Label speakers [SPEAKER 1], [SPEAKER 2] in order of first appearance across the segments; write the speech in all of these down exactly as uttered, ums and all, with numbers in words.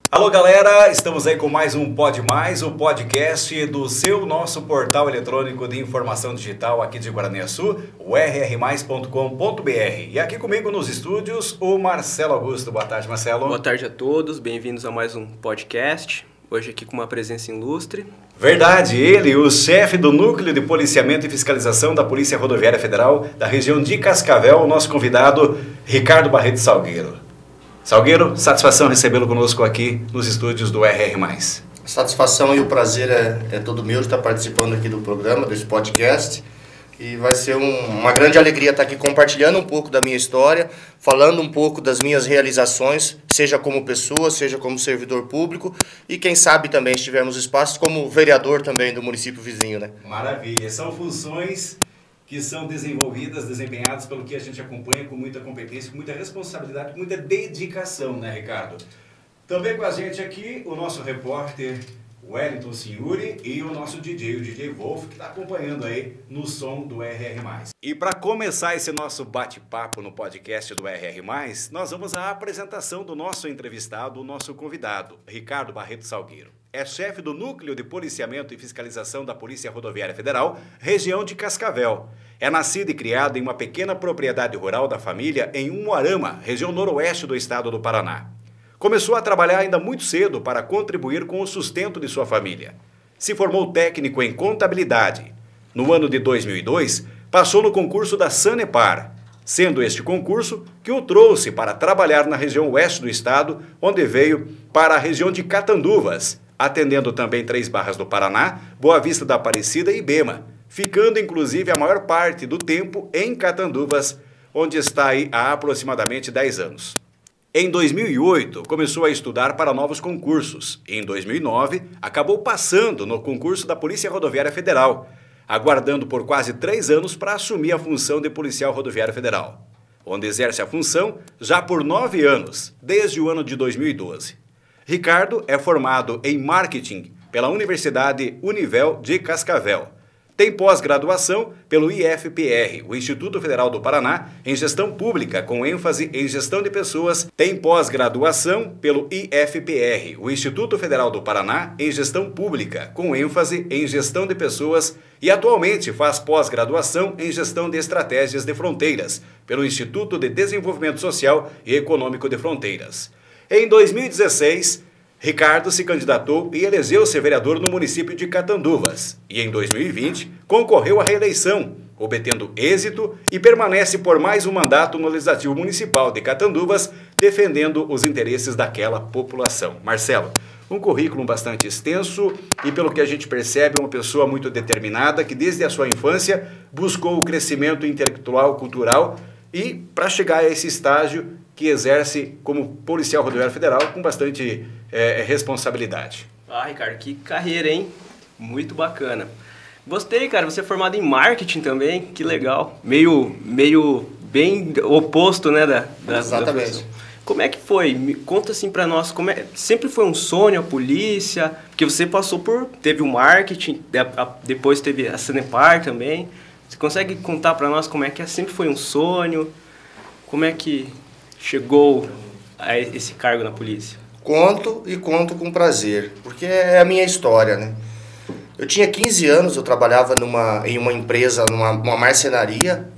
[SPEAKER 1] Alô galera, estamos aí com mais um Pod Mais, o podcast do seu nosso portal eletrônico de informação digital aqui de Guaraniaçu, o r r mais ponto com ponto b r. E aqui comigo nos estúdios o Marcelo Augusto. Boa tarde, Marcelo.
[SPEAKER 2] Boa tarde a todos, bem-vindos a mais um podcast, hoje aqui com uma presença ilustre.
[SPEAKER 1] Verdade, ele, o chefe do Núcleo de Policiamento e Fiscalização da Polícia Rodoviária Federal da região de Cascavel, o nosso convidado Ricardo Barreto Salgueiro. Salgueiro, satisfação recebê-lo conosco aqui nos estúdios do R R mais.
[SPEAKER 3] A satisfação e o prazer é, é todo meu de estar participando aqui do programa, desse podcast. E vai ser um, uma grande alegria estar aqui compartilhando um pouco da minha história, falando um pouco das minhas realizações, seja como pessoa, seja como servidor público e quem sabe também, se tivermos espaço, como vereador também do município vizinho, né?
[SPEAKER 1] Maravilha, são funções que são desenvolvidas, desempenhadas pelo que a gente acompanha com muita competência, com muita responsabilidade, com muita dedicação, né, Ricardo? Também com a gente aqui o nosso repórter Wellington Signori e o nosso D J, o D J Wolf, que está acompanhando aí no som do R R mais. E para começar esse nosso bate-papo no podcast do R R mais, nós vamos à apresentação do nosso entrevistado, o nosso convidado, Ricardo Barreto Salgueiro. É chefe do Núcleo de Policiamento e Fiscalização da Polícia Rodoviária Federal, região de Cascavel. É nascido e criado em uma pequena propriedade rural da família em Umuarama, região noroeste do estado do Paraná. Começou a trabalhar ainda muito cedo para contribuir com o sustento de sua família. Se formou técnico em contabilidade. No ano de dois mil e dois, passou no concurso da Sanepar, sendo este concurso que o trouxe para trabalhar na região oeste do estado, onde veio para a região de Catanduvas, atendendo também Três Barras do Paraná, Boa Vista da Aparecida e Ibema, ficando inclusive a maior parte do tempo em Catanduvas, onde está aí há aproximadamente dez anos. Em dois mil e oito, começou a estudar para novos concursos. Em dois mil e nove, acabou passando no concurso da Polícia Rodoviária Federal, aguardando por quase três anos para assumir a função de policial rodoviário federal, onde exerce a função já por nove anos, desde o ano de dois mil e doze. Ricardo é formado em Marketing pela Universidade Univel de Cascavel. Tem pós-graduação pelo I F P R, o Instituto Federal do Paraná, em Gestão Pública, com ênfase em Gestão de Pessoas. Tem pós-graduação pelo I F P R, o Instituto Federal do Paraná, em Gestão Pública, com ênfase em Gestão de Pessoas. E atualmente faz pós-graduação em Gestão de Estratégias de Fronteiras, pelo Instituto de Desenvolvimento Social e Econômico de Fronteiras. Em dois mil e dezesseis, Ricardo se candidatou e elegeu-se vereador no município de Catanduvas. E em dois mil e vinte, concorreu à reeleição, obtendo êxito e permanece por mais um mandato no Legislativo Municipal de Catanduvas, defendendo os interesses daquela população. Marcelo, um currículo bastante extenso e, pelo que a gente percebe, uma pessoa muito determinada que desde a sua infância buscou o crescimento intelectual, cultural e para chegar a esse estágio que exerce como policial rodoviário federal com bastante é, responsabilidade.
[SPEAKER 2] Ah, Ricardo, que carreira, hein? Muito bacana. Gostei, cara, você é formado em marketing também, que legal. Meio, meio bem oposto, né? Da, da,
[SPEAKER 3] Exatamente.
[SPEAKER 2] Da como é que foi? Me conta assim pra nós, como é, sempre foi um sonho a polícia? Porque você passou por, teve o marketing, depois teve a Sanepar também. Você consegue contar pra nós como é que sempre foi um sonho? Como é que chegou a esse cargo na polícia?
[SPEAKER 3] Conto e conto com prazer, porque é a minha história, né? Eu tinha quinze anos, eu trabalhava numa, em uma empresa, numa uma marcenaria,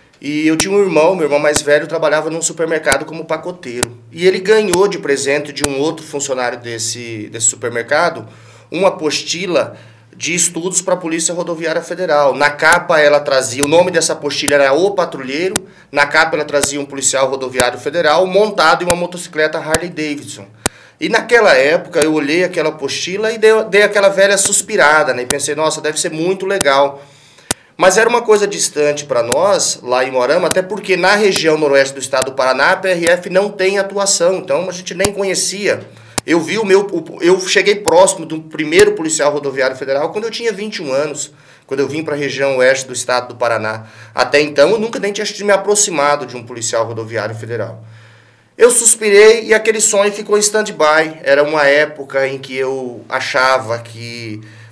[SPEAKER 3] e eu tinha um irmão, meu irmão mais velho, trabalhava num supermercado como pacoteiro. E ele ganhou de presente de um outro funcionário desse, desse supermercado uma apostila de estudos para a Polícia Rodoviária Federal. Na capa ela trazia, o nome dessa apostila era O Patrulheiro, na capa ela trazia um policial rodoviário federal montado em uma motocicleta Harley Davidson. E naquela época eu olhei aquela apostila e dei, dei aquela velha suspirada, né? E pensei, nossa, deve ser muito legal. Mas era uma coisa distante para nós, lá em Umuarama, até porque na região noroeste do estado do Paraná, a P R F não tem atuação, então a gente nem conhecia. Eu vi o meu, eu cheguei próximo do primeiro policial rodoviário federal quando eu tinha vinte e um anos, quando eu vim para a região oeste do estado do Paraná. Até então eu nunca nem tinha me aproximado de um policial rodoviário federal. Eu suspirei e aquele sonho ficou em stand-by. Era uma época em que eu achava que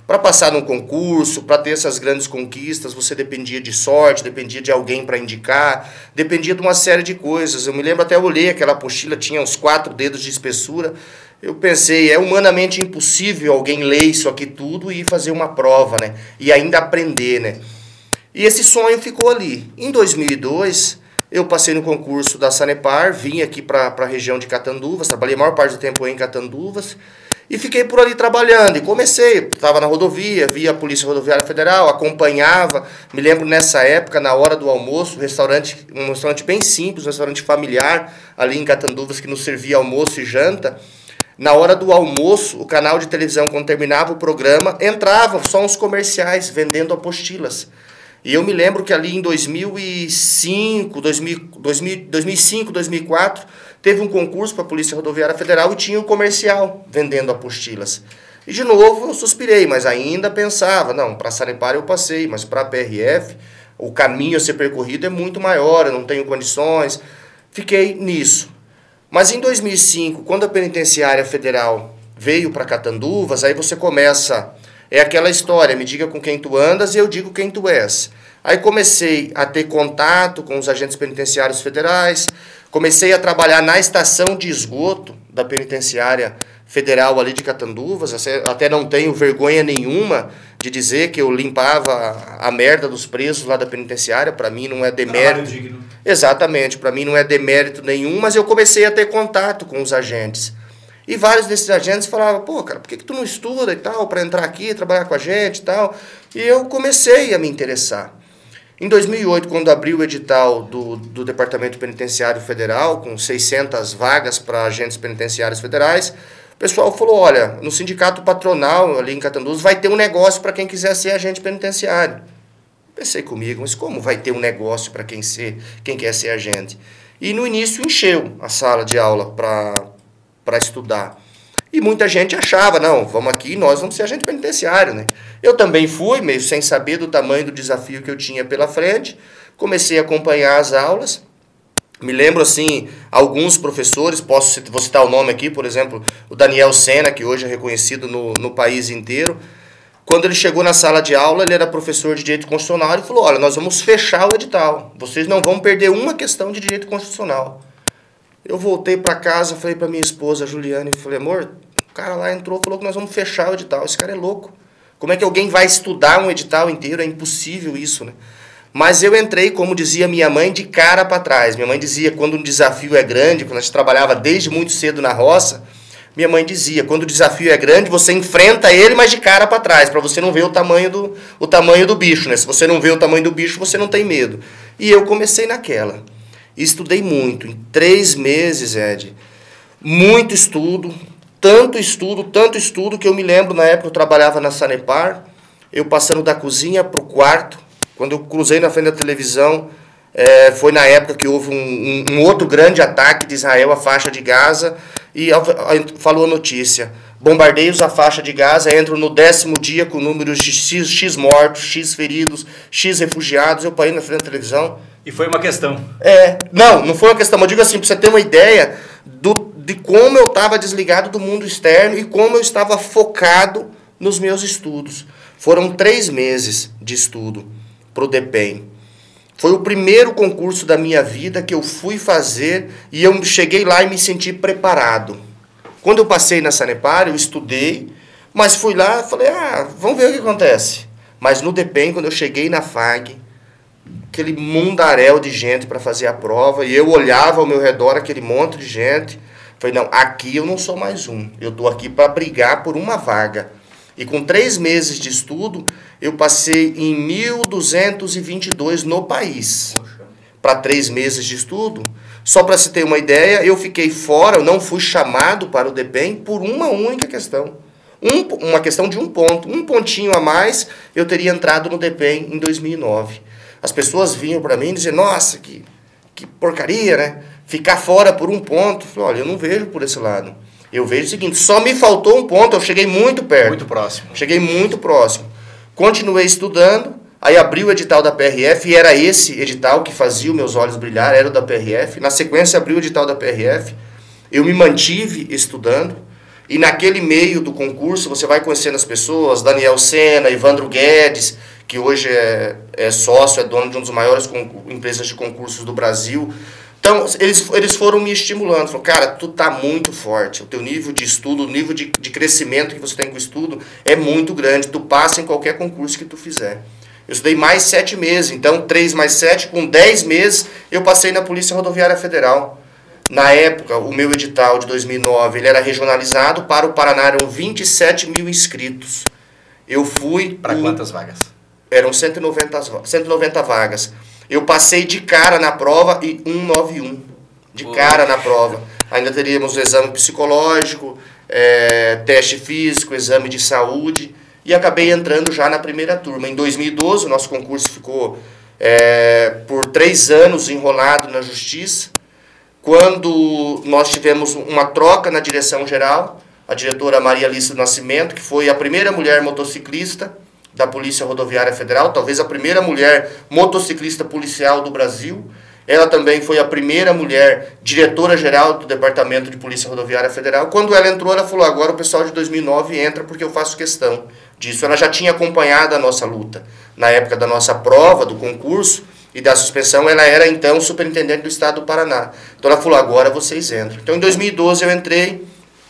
[SPEAKER 3] Para passar num concurso, para ter essas grandes conquistas, você dependia de sorte, dependia de alguém para indicar, dependia de uma série de coisas. Eu me lembro, até eu olhei aquela apostila, tinha uns quatro dedos de espessura. Eu pensei, é humanamente impossível alguém ler isso aqui tudo e fazer uma prova, né? E ainda aprender, né? E esse sonho ficou ali. Em dois mil e dois, eu passei no concurso da Sanepar, vim aqui para a região de Catanduvas, trabalhei a maior parte do tempo em Catanduvas, e fiquei por ali trabalhando, e comecei, estava na rodovia, via a Polícia Rodoviária Federal, acompanhava, me lembro nessa época, na hora do almoço, um restaurante, um restaurante bem simples, um restaurante familiar, ali em Catanduvas, que nos servia almoço e janta. Na hora do almoço, o canal de televisão, quando terminava o programa, entrava só uns comerciais vendendo apostilas. E eu me lembro que ali em dois mil e cinco, dois mil, dois mil, dois mil e cinco, dois mil e quatro, teve um concurso para a Polícia Rodoviária Federal e tinha um comercial vendendo apostilas. E de novo eu suspirei, mas ainda pensava, não, para a Sanepar eu passei, mas para a P R F o caminho a ser percorrido é muito maior, eu não tenho condições. Fiquei nisso. Mas em dois mil e cinco, quando a Penitenciária Federal veio para Catanduvas, aí você começa... É aquela história, me diga com quem tu andas e eu digo quem tu és. Aí comecei a ter contato com os agentes penitenciários federais, comecei a trabalhar na estação de esgoto da Penitenciária Federal ali de Catanduvas, até não tenho vergonha nenhuma de dizer que eu limpava a merda dos presos lá da penitenciária, para mim não é demérito. Digno. Exatamente, para mim não é demérito nenhum, mas eu comecei a ter contato com os agentes. E vários desses agentes falavam, pô, cara, por que, que tu não estuda e tal, para entrar aqui, trabalhar com a gente e tal? E eu comecei a me interessar. Em dois mil e oito, quando abriu o edital do, do Departamento Penitenciário Federal, com seiscentas vagas para agentes penitenciários federais, o pessoal falou, olha, no sindicato patronal ali em Catanduvas vai ter um negócio para quem quiser ser agente penitenciário. Pensei comigo, mas como vai ter um negócio para quem, ser, quem quer ser agente? E no início encheu a sala de aula para... para estudar. E muita gente achava, não, vamos aqui, nós vamos ser agente penitenciário, né? Eu também fui, meio sem saber do tamanho do desafio que eu tinha pela frente, comecei a acompanhar as aulas. Me lembro, assim, alguns professores, posso vou citar o nome aqui, por exemplo, o Daniel Sena, que hoje é reconhecido no, no país inteiro. Quando ele chegou na sala de aula, ele era professor de Direito Constitucional, e falou, olha, nós vamos fechar o edital, vocês não vão perder uma questão de Direito Constitucional. Eu voltei para casa, falei para minha esposa, Juliane, falei, amor, o cara lá entrou, falou que nós vamos fechar o edital. Esse cara é louco. Como é que alguém vai estudar um edital inteiro? É impossível isso, né? Mas eu entrei, como dizia minha mãe, de cara para trás. Minha mãe dizia, quando um desafio é grande, quando a gente trabalhava desde muito cedo na roça, minha mãe dizia, quando o desafio é grande, você enfrenta ele, mas de cara para trás, para você não ver o tamanho do, o tamanho do bicho, né? Se você não vê o tamanho do bicho, você não tem medo. E eu comecei naquela. E estudei muito, em três meses, Ed, muito estudo, tanto estudo, tanto estudo, que eu me lembro, na época eu trabalhava na Sanepar, eu passando da cozinha para o quarto, quando eu cruzei na frente da televisão, é, foi na época que houve um, um, um outro grande ataque de Israel à faixa de Gaza, e a, a, falou a notícia, bombardeios à faixa de Gaza, entram no décimo dia com números de X, X mortos, X feridos, X refugiados, eu parei na frente da televisão.
[SPEAKER 1] E foi uma questão.
[SPEAKER 3] É, não, não foi uma questão, mas eu digo assim, para você ter uma ideia do, de como eu estava desligado do mundo externo e como eu estava focado nos meus estudos. Foram três meses de estudo para o DEPEN. Foi o primeiro concurso da minha vida que eu fui fazer e eu cheguei lá e me senti preparado. Quando eu passei na Sanepar, eu estudei, mas fui lá e falei, ah, vamos ver o que acontece. Mas no DEPEN, quando eu cheguei na F A G, aquele mundaréu de gente para fazer a prova, e eu olhava ao meu redor aquele monte de gente, falei, não, aqui eu não sou mais um, eu estou aqui para brigar por uma vaga. E com três meses de estudo, eu passei em mil duzentos e vinte e dois no país. Para três meses de estudo. Só para se ter uma ideia, eu fiquei fora, eu não fui chamado para o DEPEN por uma única questão. Um, uma questão de um ponto. Um pontinho a mais, eu teria entrado no DEPEN em dois mil e nove. As pessoas vinham para mim e diziam, nossa, que, que porcaria, né? Ficar fora por um ponto. Eu falei, olha, eu não vejo por esse lado. Eu vejo o seguinte, só me faltou um ponto, eu cheguei muito perto.
[SPEAKER 1] Muito próximo.
[SPEAKER 3] Cheguei muito próximo. Continuei estudando, aí abri o edital da P R F, e era esse edital que fazia os meus olhos brilhar, era o da P R F. Na sequência, abri o edital da P R F, eu me mantive estudando. E naquele meio do concurso você vai conhecendo as pessoas, Daniel Sena, Evandro Guedes, que hoje é, é sócio, é dono de uma das maiores empresas de concursos do Brasil. Então, eles, eles foram me estimulando, falaram, cara, tu tá muito forte, o teu nível de estudo, o nível de, de crescimento que você tem com o estudo é muito grande, tu passa em qualquer concurso que tu fizer. Eu estudei mais sete meses, então três mais sete, com dez meses, eu passei na Polícia Rodoviária Federal. Na época, o meu edital de dois mil e nove, ele era regionalizado, para o Paraná eram vinte e sete mil inscritos. Eu fui...
[SPEAKER 1] Para quantas vagas?
[SPEAKER 3] Eram cento e noventa, cento e noventa vagas. Eu passei de cara na prova e cento e noventa e um. De Pô. cara na prova. Ainda teríamos o exame psicológico, é, teste físico, exame de saúde. E acabei entrando já na primeira turma. Em dois mil e doze, o nosso concurso ficou é, por três anos enrolado na Justiça. Quando nós tivemos uma troca na direção geral, a diretora Maria Alice do Nascimento, que foi a primeira mulher motociclista da Polícia Rodoviária Federal, talvez a primeira mulher motociclista policial do Brasil. Ela também foi a primeira mulher diretora-geral do Departamento de Polícia Rodoviária Federal. Quando ela entrou, ela falou, agora o pessoal de dois mil e nove entra porque eu faço questão disso. Ela já tinha acompanhado a nossa luta. Na época da nossa prova, do concurso e da suspensão, ela era então superintendente do Estado do Paraná. Então ela falou, agora vocês entram. Então em dois mil e doze eu entrei,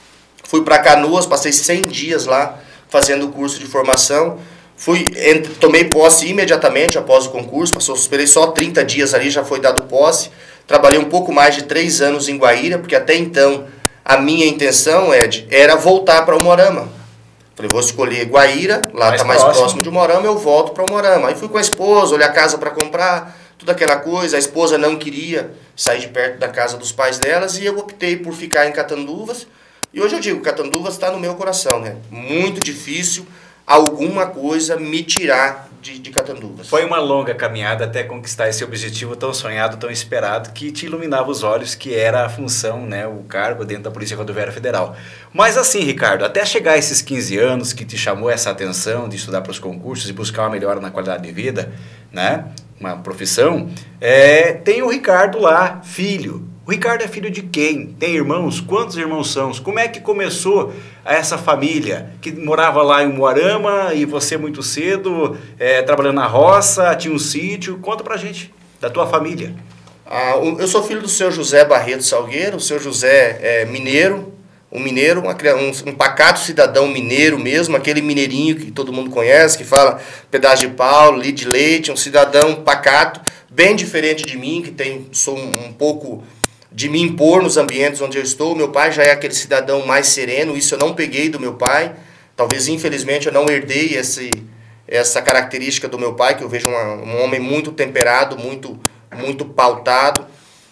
[SPEAKER 3] fui para Canoas, passei cem dias lá fazendo o curso de formação. Fui, entre, tomei posse imediatamente após o concurso, passou, esperei só trinta dias ali, já foi dado posse. Trabalhei um pouco mais de três anos em Guaíra, porque até então a minha intenção, Ed, era voltar para Umuarama. Falei, vou escolher Guaíra, lá está mais próximo de Umuarama, eu volto para Umuarama. Aí fui com a esposa, olhar a casa para comprar, toda aquela coisa. A esposa não queria sair de perto da casa dos pais delas e eu optei por ficar em Catanduvas. E hoje eu digo, Catanduvas está no meu coração, né? Muito difícil alguma coisa me tirar de, de Catanduvas.
[SPEAKER 1] Foi uma longa caminhada até conquistar esse objetivo tão sonhado, tão esperado, que te iluminava os olhos, que era a função, né, o cargo dentro da Polícia Rodoviária Federal. Mas assim, Ricardo, até chegar a esses quinze anos que te chamou essa atenção de estudar para os concursos e buscar uma melhora na qualidade de vida, né, uma profissão, é, tem o Ricardo lá, filho. O Ricardo é filho de quem? Tem irmãos? Quantos irmãos são? Como é que começou essa família que morava lá em Umuarama e você muito cedo, é, trabalhando na roça, tinha um sítio? Conta pra gente da tua família.
[SPEAKER 3] Ah, eu sou filho do seu José Barreto Salgueiro. O seu José é mineiro, um mineiro, uma, um, um pacato cidadão mineiro mesmo, aquele mineirinho que todo mundo conhece, que fala pedaço de pau, litro de leite, um cidadão pacato, bem diferente de mim, que tem, sou um, um pouco... de me impor nos ambientes onde eu estou. Meu pai já é aquele cidadão mais sereno, isso eu não peguei do meu pai. Talvez, infelizmente, eu não herdei esse, essa característica do meu pai, que eu vejo uma, um homem muito temperado, muito, muito pautado.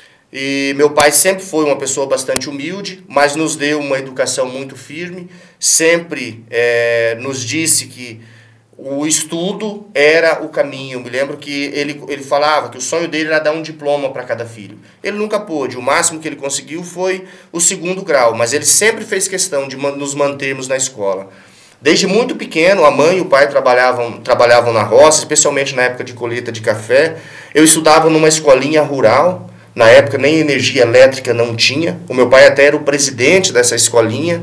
[SPEAKER 3] E meu pai sempre foi uma pessoa bastante humilde, mas nos deu uma educação muito firme, sempre é, nos disse que o estudo era o caminho. Eu me lembro que ele, ele falava que o sonho dele era dar um diploma para cada filho. Ele nunca pôde, o máximo que ele conseguiu foi o segundo grau, mas ele sempre fez questão de nos mantermos na escola. Desde muito pequeno, a mãe e o pai trabalhavam, trabalhavam na roça, especialmente na época de colheita de café. Eu estudava numa escolinha rural, na época nem energia elétrica não tinha. O meu pai até era o presidente dessa escolinha.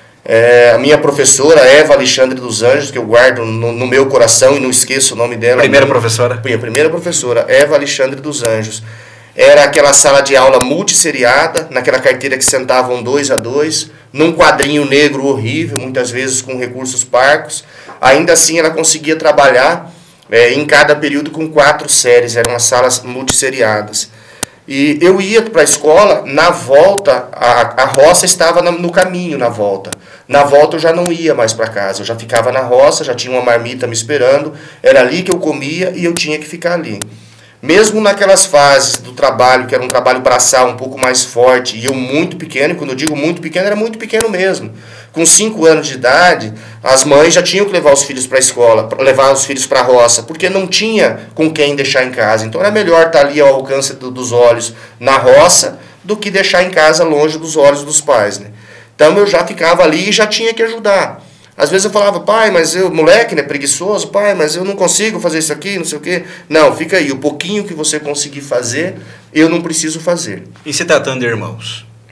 [SPEAKER 3] É, a minha professora, Eva Alexandre dos Anjos, que eu guardo no, no meu coração e não esqueço o nome dela.
[SPEAKER 1] Primeira professora?
[SPEAKER 3] Minha primeira professora, Eva Alexandre dos Anjos. Era aquela sala de aula multisseriada, naquela carteira que sentavam dois a dois, num quadrinho negro horrível, muitas vezes com recursos parcos. Ainda assim ela conseguia trabalhar é, em cada período com quatro séries, eram as salas multisseriadas. E eu ia para a escola, na volta, a, a roça estava no caminho, na volta. Na volta eu já não ia mais para casa, eu já ficava na roça, já tinha uma marmita me esperando, era ali que eu comia e eu tinha que ficar ali. Mesmo naquelas fases do trabalho, que era um trabalho braçal um pouco mais forte, e eu muito pequeno, quando eu digo muito pequeno, era muito pequeno mesmo. Com cinco anos de idade, as mães já tinham que levar os filhos para a escola, levar os filhos para a roça, porque não tinha com quem deixar em casa. Então era melhor estar ali ao alcance do, dos olhos na roça do que deixar em casa longe dos olhos dos pais, né? Então eu já ficava ali e já tinha que ajudar. Às vezes eu falava, pai, mas eu, moleque, né, preguiçoso, pai, mas eu não consigo fazer isso aqui, não sei o quê. Não, fica aí, o pouquinho que você conseguir fazer, eu não preciso fazer.
[SPEAKER 1] E se tratando de irmãos?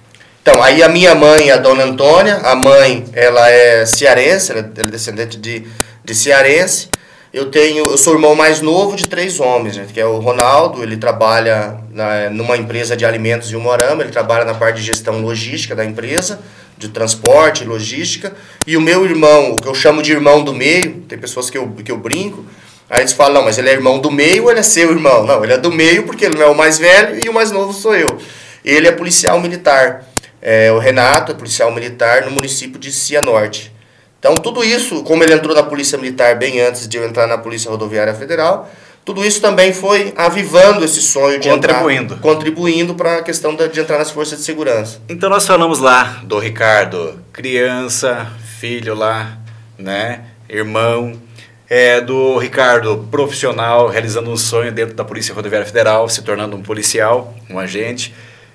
[SPEAKER 3] Então, aí a minha mãe, a dona Antônia, a mãe, ela é cearense, ela é descendente de, de cearense. Eu tenho, eu sou o irmão mais novo de três homens, né, que é o Ronaldo, ele trabalha na, numa empresa de alimentos em Umuarama, ele trabalha na parte de gestão logística da empresa, de transporte, logística. E o meu irmão, o que eu chamo de irmão do meio, tem pessoas que eu, que eu brinco, aí eles falam, não, mas ele é irmão do meio ou ele é seu irmão? Não, ele é do meio porque ele não é o mais velho e o mais novo sou eu. Ele é policial militar. É, o Renato é policial militar no município de Cianorte. Então, tudo isso, como ele entrou na Polícia Militar bem antes de eu entrar na Polícia Rodoviária Federal, tudo isso também foi avivando esse sonho de
[SPEAKER 4] contribuindo.
[SPEAKER 3] entrar, contribuindo para a questão de entrar nas forças de segurança.
[SPEAKER 4] Então, nós falamos lá do Ricardo, criança, filho lá, né, irmão, é, do Ricardo profissional, realizando um sonho dentro da Polícia Rodoviária Federal, se tornando um policial, um agente.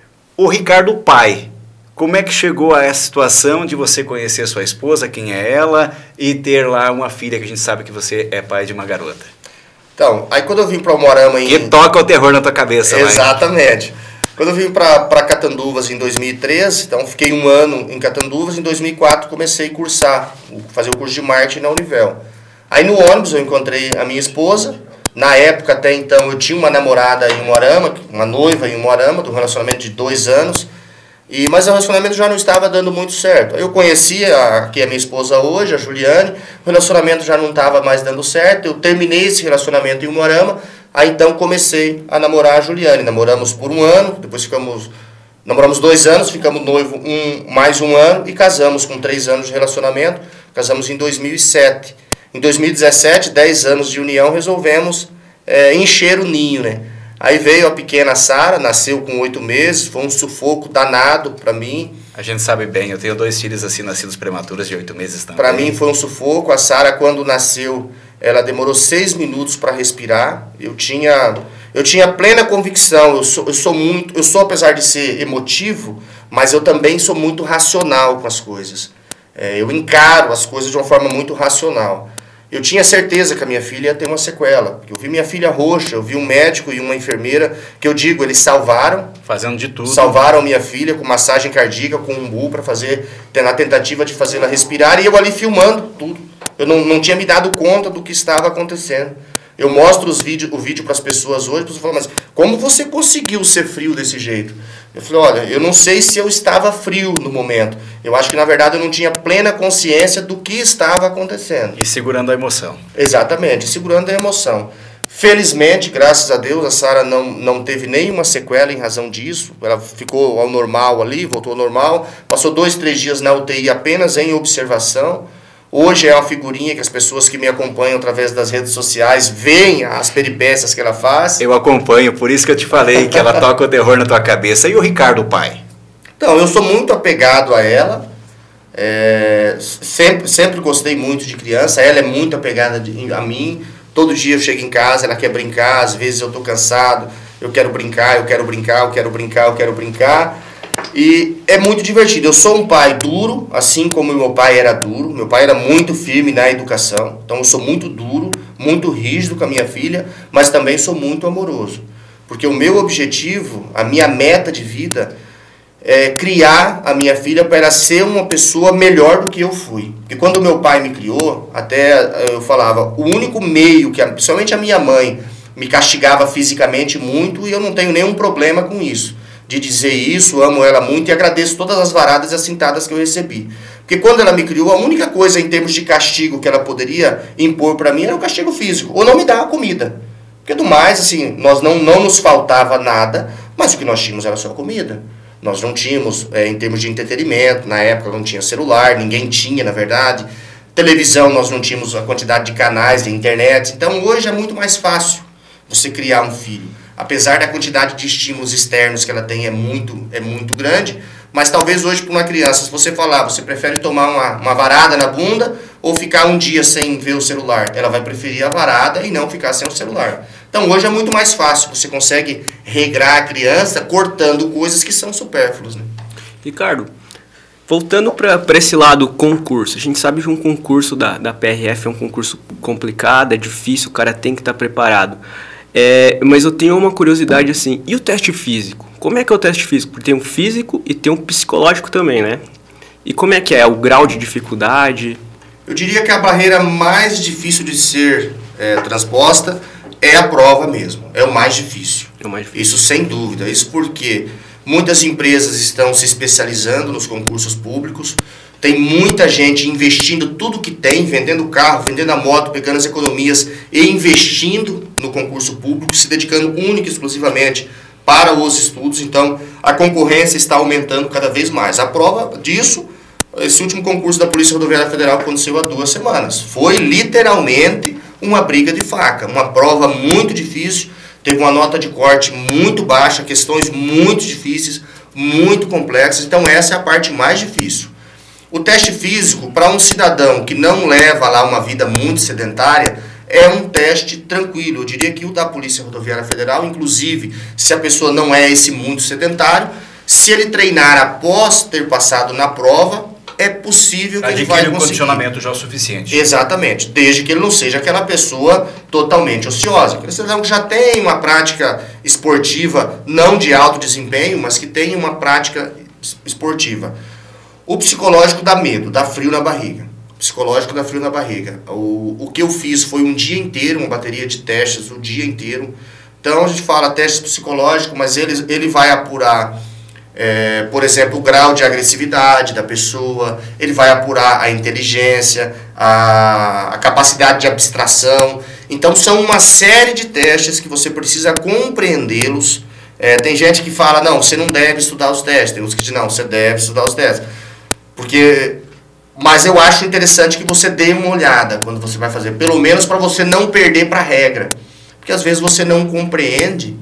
[SPEAKER 4] O Ricardo pai. Como é que chegou a essa situação de você conhecer a sua esposa, quem é ela, e ter lá uma filha que a gente sabe que você é pai de uma garota?
[SPEAKER 3] Então, aí quando eu vim para Umuarama em...
[SPEAKER 4] Que toca o terror na tua cabeça,
[SPEAKER 3] exatamente. Mãe. Quando eu vim para Catanduvas em dois mil e treze, então fiquei um ano em Catanduvas, em dois mil e quatro comecei a cursar, fazer o curso de marketing na Univel. Aí no ônibus eu encontrei a minha esposa. Na época, até então, eu tinha uma namorada em Umuarama, uma noiva em Umuarama, de um relacionamento de dois anos. E, mas o relacionamento já não estava dando muito certo. Eu conhecia a, que é minha esposa hoje, a Juliane, o relacionamento já não estava mais dando certo. Eu terminei esse relacionamento em Umuarama, aí então comecei a namorar a Juliane. Namoramos por um ano, depois ficamos... Namoramos dois anos, ficamos noivo um, mais um ano e casamos com três anos de relacionamento. Casamos em dois mil e sete. Em dois mil e dezessete, dez anos de união, resolvemos é, encher o ninho, né? Aí veio a pequena Sara, nasceu com oito meses, foi um sufoco danado para mim.
[SPEAKER 4] A gente sabe bem, eu tenho dois filhos assim, nascidos prematuros de oito meses também.
[SPEAKER 3] Para mim foi um sufoco. A Sara, quando nasceu, ela demorou seis minutos para respirar. Eu tinha, eu tinha plena convicção, eu sou, eu sou muito, eu sou, apesar de ser emotivo, mas eu também sou muito racional com as coisas. É, eu encaro as coisas de uma forma muito racional. Eu tinha certeza que a minha filha ia ter uma sequela. Eu vi minha filha roxa, eu vi um médico e uma enfermeira, que eu digo, eles salvaram.
[SPEAKER 4] Fazendo de tudo.
[SPEAKER 3] Salvaram minha filha com massagem cardíaca, com um umbu para fazer, na tentativa de fazê-la respirar, e eu ali filmando tudo. Eu não, não tinha me dado conta do que estava acontecendo. Eu mostro os vídeo, o vídeo para as pessoas hoje, as pessoas falam, mas como você conseguiu ser frio desse jeito? Eu falei, olha, eu não sei se eu estava frio no momento. Eu acho que, na verdade, eu não tinha plena consciência do que estava acontecendo.
[SPEAKER 4] E segurando a emoção.
[SPEAKER 3] Exatamente, segurando a emoção. Felizmente, graças a Deus, a Sara não, não teve nenhuma sequela em razão disso. Ela ficou ao normal ali, voltou ao normal. Passou dois, três dias na U T I apenas em observação. Hoje é uma figurinha que as pessoas que me acompanham através das redes sociais veem as peripécias que ela faz.
[SPEAKER 4] Eu acompanho, por isso que eu te falei que ela toca o terror na tua cabeça. E o Ricardo, pai?
[SPEAKER 3] Então, eu sou muito apegado a ela. É, sempre, sempre gostei muito de criança. Ela é muito apegada de, a mim. Todo dia eu chego em casa, ela quer brincar. Às vezes eu estou cansado, eu quero brincar, eu quero brincar, eu quero brincar, eu quero brincar. E é muito divertido. Eu sou um pai duro, assim como meu pai era duro. Meu pai era muito firme na educação. Então eu sou muito duro, muito rígido com a minha filha, mas também sou muito amoroso. Porque o meu objetivo, a minha meta de vida, é criar a minha filha para ela ser uma pessoa melhor do que eu fui. Porque quando meu pai me criou, até eu falava, o único meio que, principalmente a minha mãe, me castigava fisicamente muito, e eu não tenho nenhum problema com isso. De dizer isso, amo ela muito e agradeço todas as varadas e as cintadas que eu recebi. Porque quando ela me criou, a única coisa em termos de castigo que ela poderia impor para mim era o castigo físico, ou não me dar a comida. Porque do mais, assim, nós não, não nos faltava nada, mas o que nós tínhamos era só comida. Nós não tínhamos, é, em termos de entretenimento, na época não tinha celular, ninguém tinha, na verdade. Televisão, nós não tínhamos a quantidade de canais, de internet. Então hoje é muito mais fácil você criar um filho. Apesar da quantidade de estímulos externos que ela tem é muito, é muito grande, mas talvez hoje para uma criança, se você falar, você prefere tomar uma, uma varada na bunda ou ficar um dia sem ver o celular? Ela vai preferir a varada e não ficar sem o celular. Então hoje é muito mais fácil, você consegue regrar a criança cortando coisas que são supérfluas, né?
[SPEAKER 2] Ricardo, voltando para esse lado concurso, a gente sabe que um concurso da, da P R F é um concurso complicado, é difícil, o cara tem que estar preparado. É, mas eu tenho uma curiosidade assim, e o teste físico? como é que é o teste físico? Porque tem um físico e tem um psicológico também, né? E como é que é? O grau de dificuldade?
[SPEAKER 3] Eu diria que a barreira mais difícil de ser é, transposta é a prova mesmo, é o mais difícil.
[SPEAKER 2] É o mais difícil.
[SPEAKER 3] Isso sem dúvida, isso porque muitas empresas estão se especializando nos concursos públicos, tem muita gente investindo tudo que tem, vendendo carro, vendendo a moto, pegando as economias e investindo no concurso público, se dedicando única e exclusivamente para os estudos. Então, a concorrência está aumentando cada vez mais. A prova disso, esse último concurso da Polícia Rodoviária Federal aconteceu há duas semanas. Foi literalmente uma briga de faca, uma prova muito difícil, teve uma nota de corte muito baixa, questões muito difíceis, muito complexas. Então, essa é a parte mais difícil. O teste físico, para um cidadão que não leva lá uma vida muito sedentária, é um teste tranquilo. Eu diria que o da Polícia Rodoviária Federal, inclusive, se a pessoa não é esse muito sedentário, se ele treinar após ter passado na prova, é possível que ele vai conseguir.
[SPEAKER 4] Adquire um condicionamento já o suficiente.
[SPEAKER 3] Exatamente, desde que ele não seja aquela pessoa totalmente ociosa. Aquele cidadão que já tem uma prática esportiva, não de alto desempenho, mas que tem uma prática esportiva. O psicológico dá medo, dá frio na barriga. O psicológico dá frio na barriga. O, o que eu fiz foi um dia inteiro, uma bateria de testes, o dia inteiro. Então a gente fala teste psicológico, mas ele, ele vai apurar, é, por exemplo, o grau de agressividade da pessoa, ele vai apurar a inteligência, a, a capacidade de abstração. Então são uma série de testes que você precisa compreendê-los. É, tem gente que fala, não, você não deve estudar os testes. Tem uns que dizem, não, você deve estudar os testes. Porque, mas eu acho interessante que você dê uma olhada quando você vai fazer, pelo menos para você não perder para a regra, porque às vezes você não compreende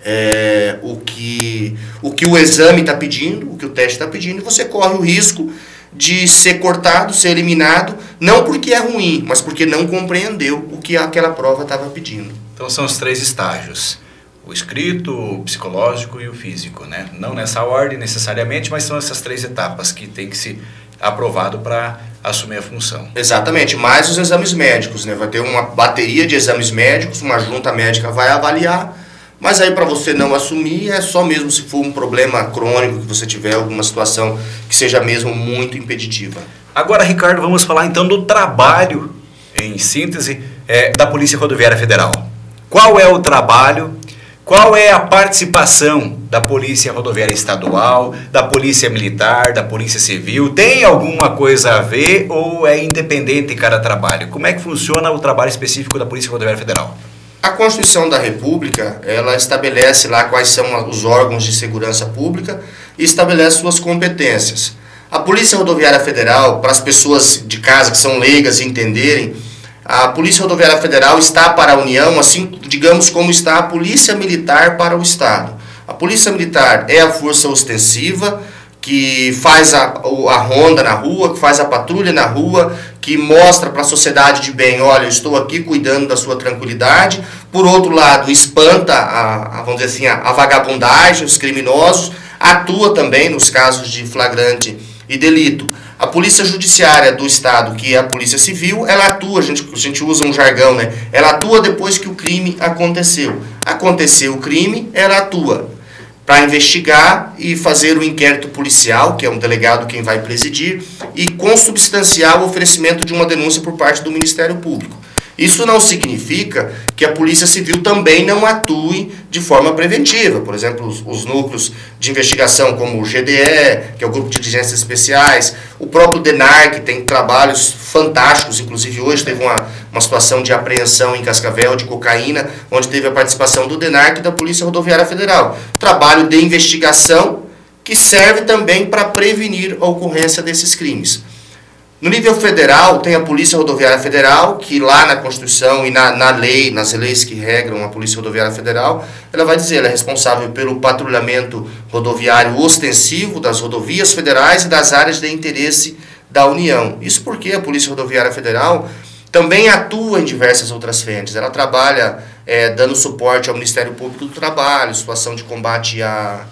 [SPEAKER 3] é, o, que, o que o exame está pedindo, o que o teste está pedindo, e você corre o risco de ser cortado, ser eliminado, não porque é ruim, mas porque não compreendeu o que aquela prova estava pedindo.
[SPEAKER 4] Então são os três estágios. O escrito, o psicológico e o físico, né? Não nessa ordem necessariamente, mas são essas três etapas que tem que ser aprovado para assumir a função.
[SPEAKER 3] Exatamente, mais os exames médicos, né? Vai ter uma bateria de exames médicos, uma junta médica vai avaliar, mas aí para você não assumir é só mesmo se for um problema crônico que você tiver, alguma situação que seja mesmo muito impeditiva.
[SPEAKER 4] Agora, Ricardo, vamos falar então do trabalho, em síntese, é, da Polícia Rodoviária Federal. Qual é o trabalho? Qual é a participação da Polícia Rodoviária Estadual, da Polícia Militar, da Polícia Civil? Tem alguma coisa a ver ou é independente cada trabalho? Como é que funciona o trabalho específico da Polícia Rodoviária Federal?
[SPEAKER 3] A Constituição da República, ela estabelece lá quais são os órgãos de segurança pública e estabelece suas competências. A Polícia Rodoviária Federal, para as pessoas de casa que são leigas e entenderem, a Polícia Rodoviária Federal está para a União, assim, digamos, como está a Polícia Militar para o Estado. A Polícia Militar é a força ostensiva que faz a, a ronda na rua, que faz a patrulha na rua, que mostra para a sociedade de bem, olha, eu estou aqui cuidando da sua tranquilidade. Por outro lado, espanta a, a vamos dizer assim, a, a vagabundagem, os criminosos, atua também nos casos de flagrante e delito. A Polícia Judiciária do Estado, que é a Polícia Civil, ela atua, a gente, a gente usa um jargão, né? Ela atua depois que o crime aconteceu. Aconteceu o crime, ela atua para investigar e fazer o inquérito policial, que é um delegado quem vai presidir, e consubstanciar o oferecimento de uma denúncia por parte do Ministério Público. Isso não significa que a Polícia Civil também não atue de forma preventiva. Por exemplo, os, os núcleos de investigação como o G D E, que é o Grupo de Diligências Especiais, o próprio DENAR, que tem trabalhos fantásticos, inclusive hoje teve uma, uma situação de apreensão em Cascavel de cocaína, onde teve a participação do DENAR e da Polícia Rodoviária Federal. Trabalho de investigação que serve também para prevenir a ocorrência desses crimes. No nível federal, tem a Polícia Rodoviária Federal, que lá na Constituição e na, na lei, nas leis que regram a Polícia Rodoviária Federal, ela vai dizer, ela é responsável pelo patrulhamento rodoviário ostensivo das rodovias federais e das áreas de interesse da União. Isso porque a Polícia Rodoviária Federal também atua em diversas outras frentes. Ela trabalha é, dando suporte ao Ministério Público do Trabalho, situação de combate à,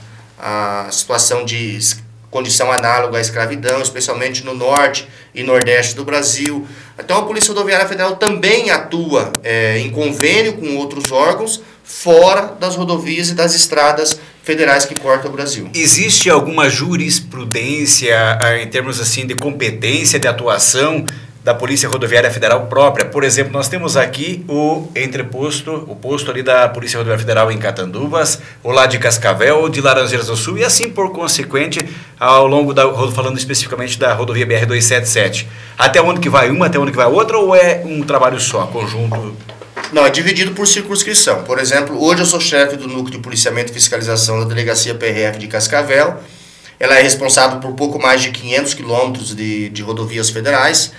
[SPEAKER 3] à situação de condição análoga à escravidão, especialmente no norte e nordeste do Brasil. Então a Polícia Rodoviária Federal também atua é, em convênio com outros órgãos fora das rodovias e das estradas federais que cortam o Brasil.
[SPEAKER 4] Existe alguma jurisprudência em termos assim de competência de atuação da Polícia Rodoviária Federal própria? Por exemplo, nós temos aqui o entreposto, o posto ali da Polícia Rodoviária Federal em Catanduvas, ou lá de Cascavel, ou de Laranjeiras do Sul, e assim por consequente, ao longo da, falando especificamente da rodovia B R duzentos e setenta e sete. Até onde que vai uma, até onde que vai outra, ou é um trabalho só, conjunto?
[SPEAKER 3] Não, é dividido por circunscrição. Por exemplo, hoje eu sou chefe do Núcleo de Policiamento e Fiscalização da Delegacia P R F de Cascavel. Ela é responsável por pouco mais de quinhentos quilômetros de, de rodovias federais.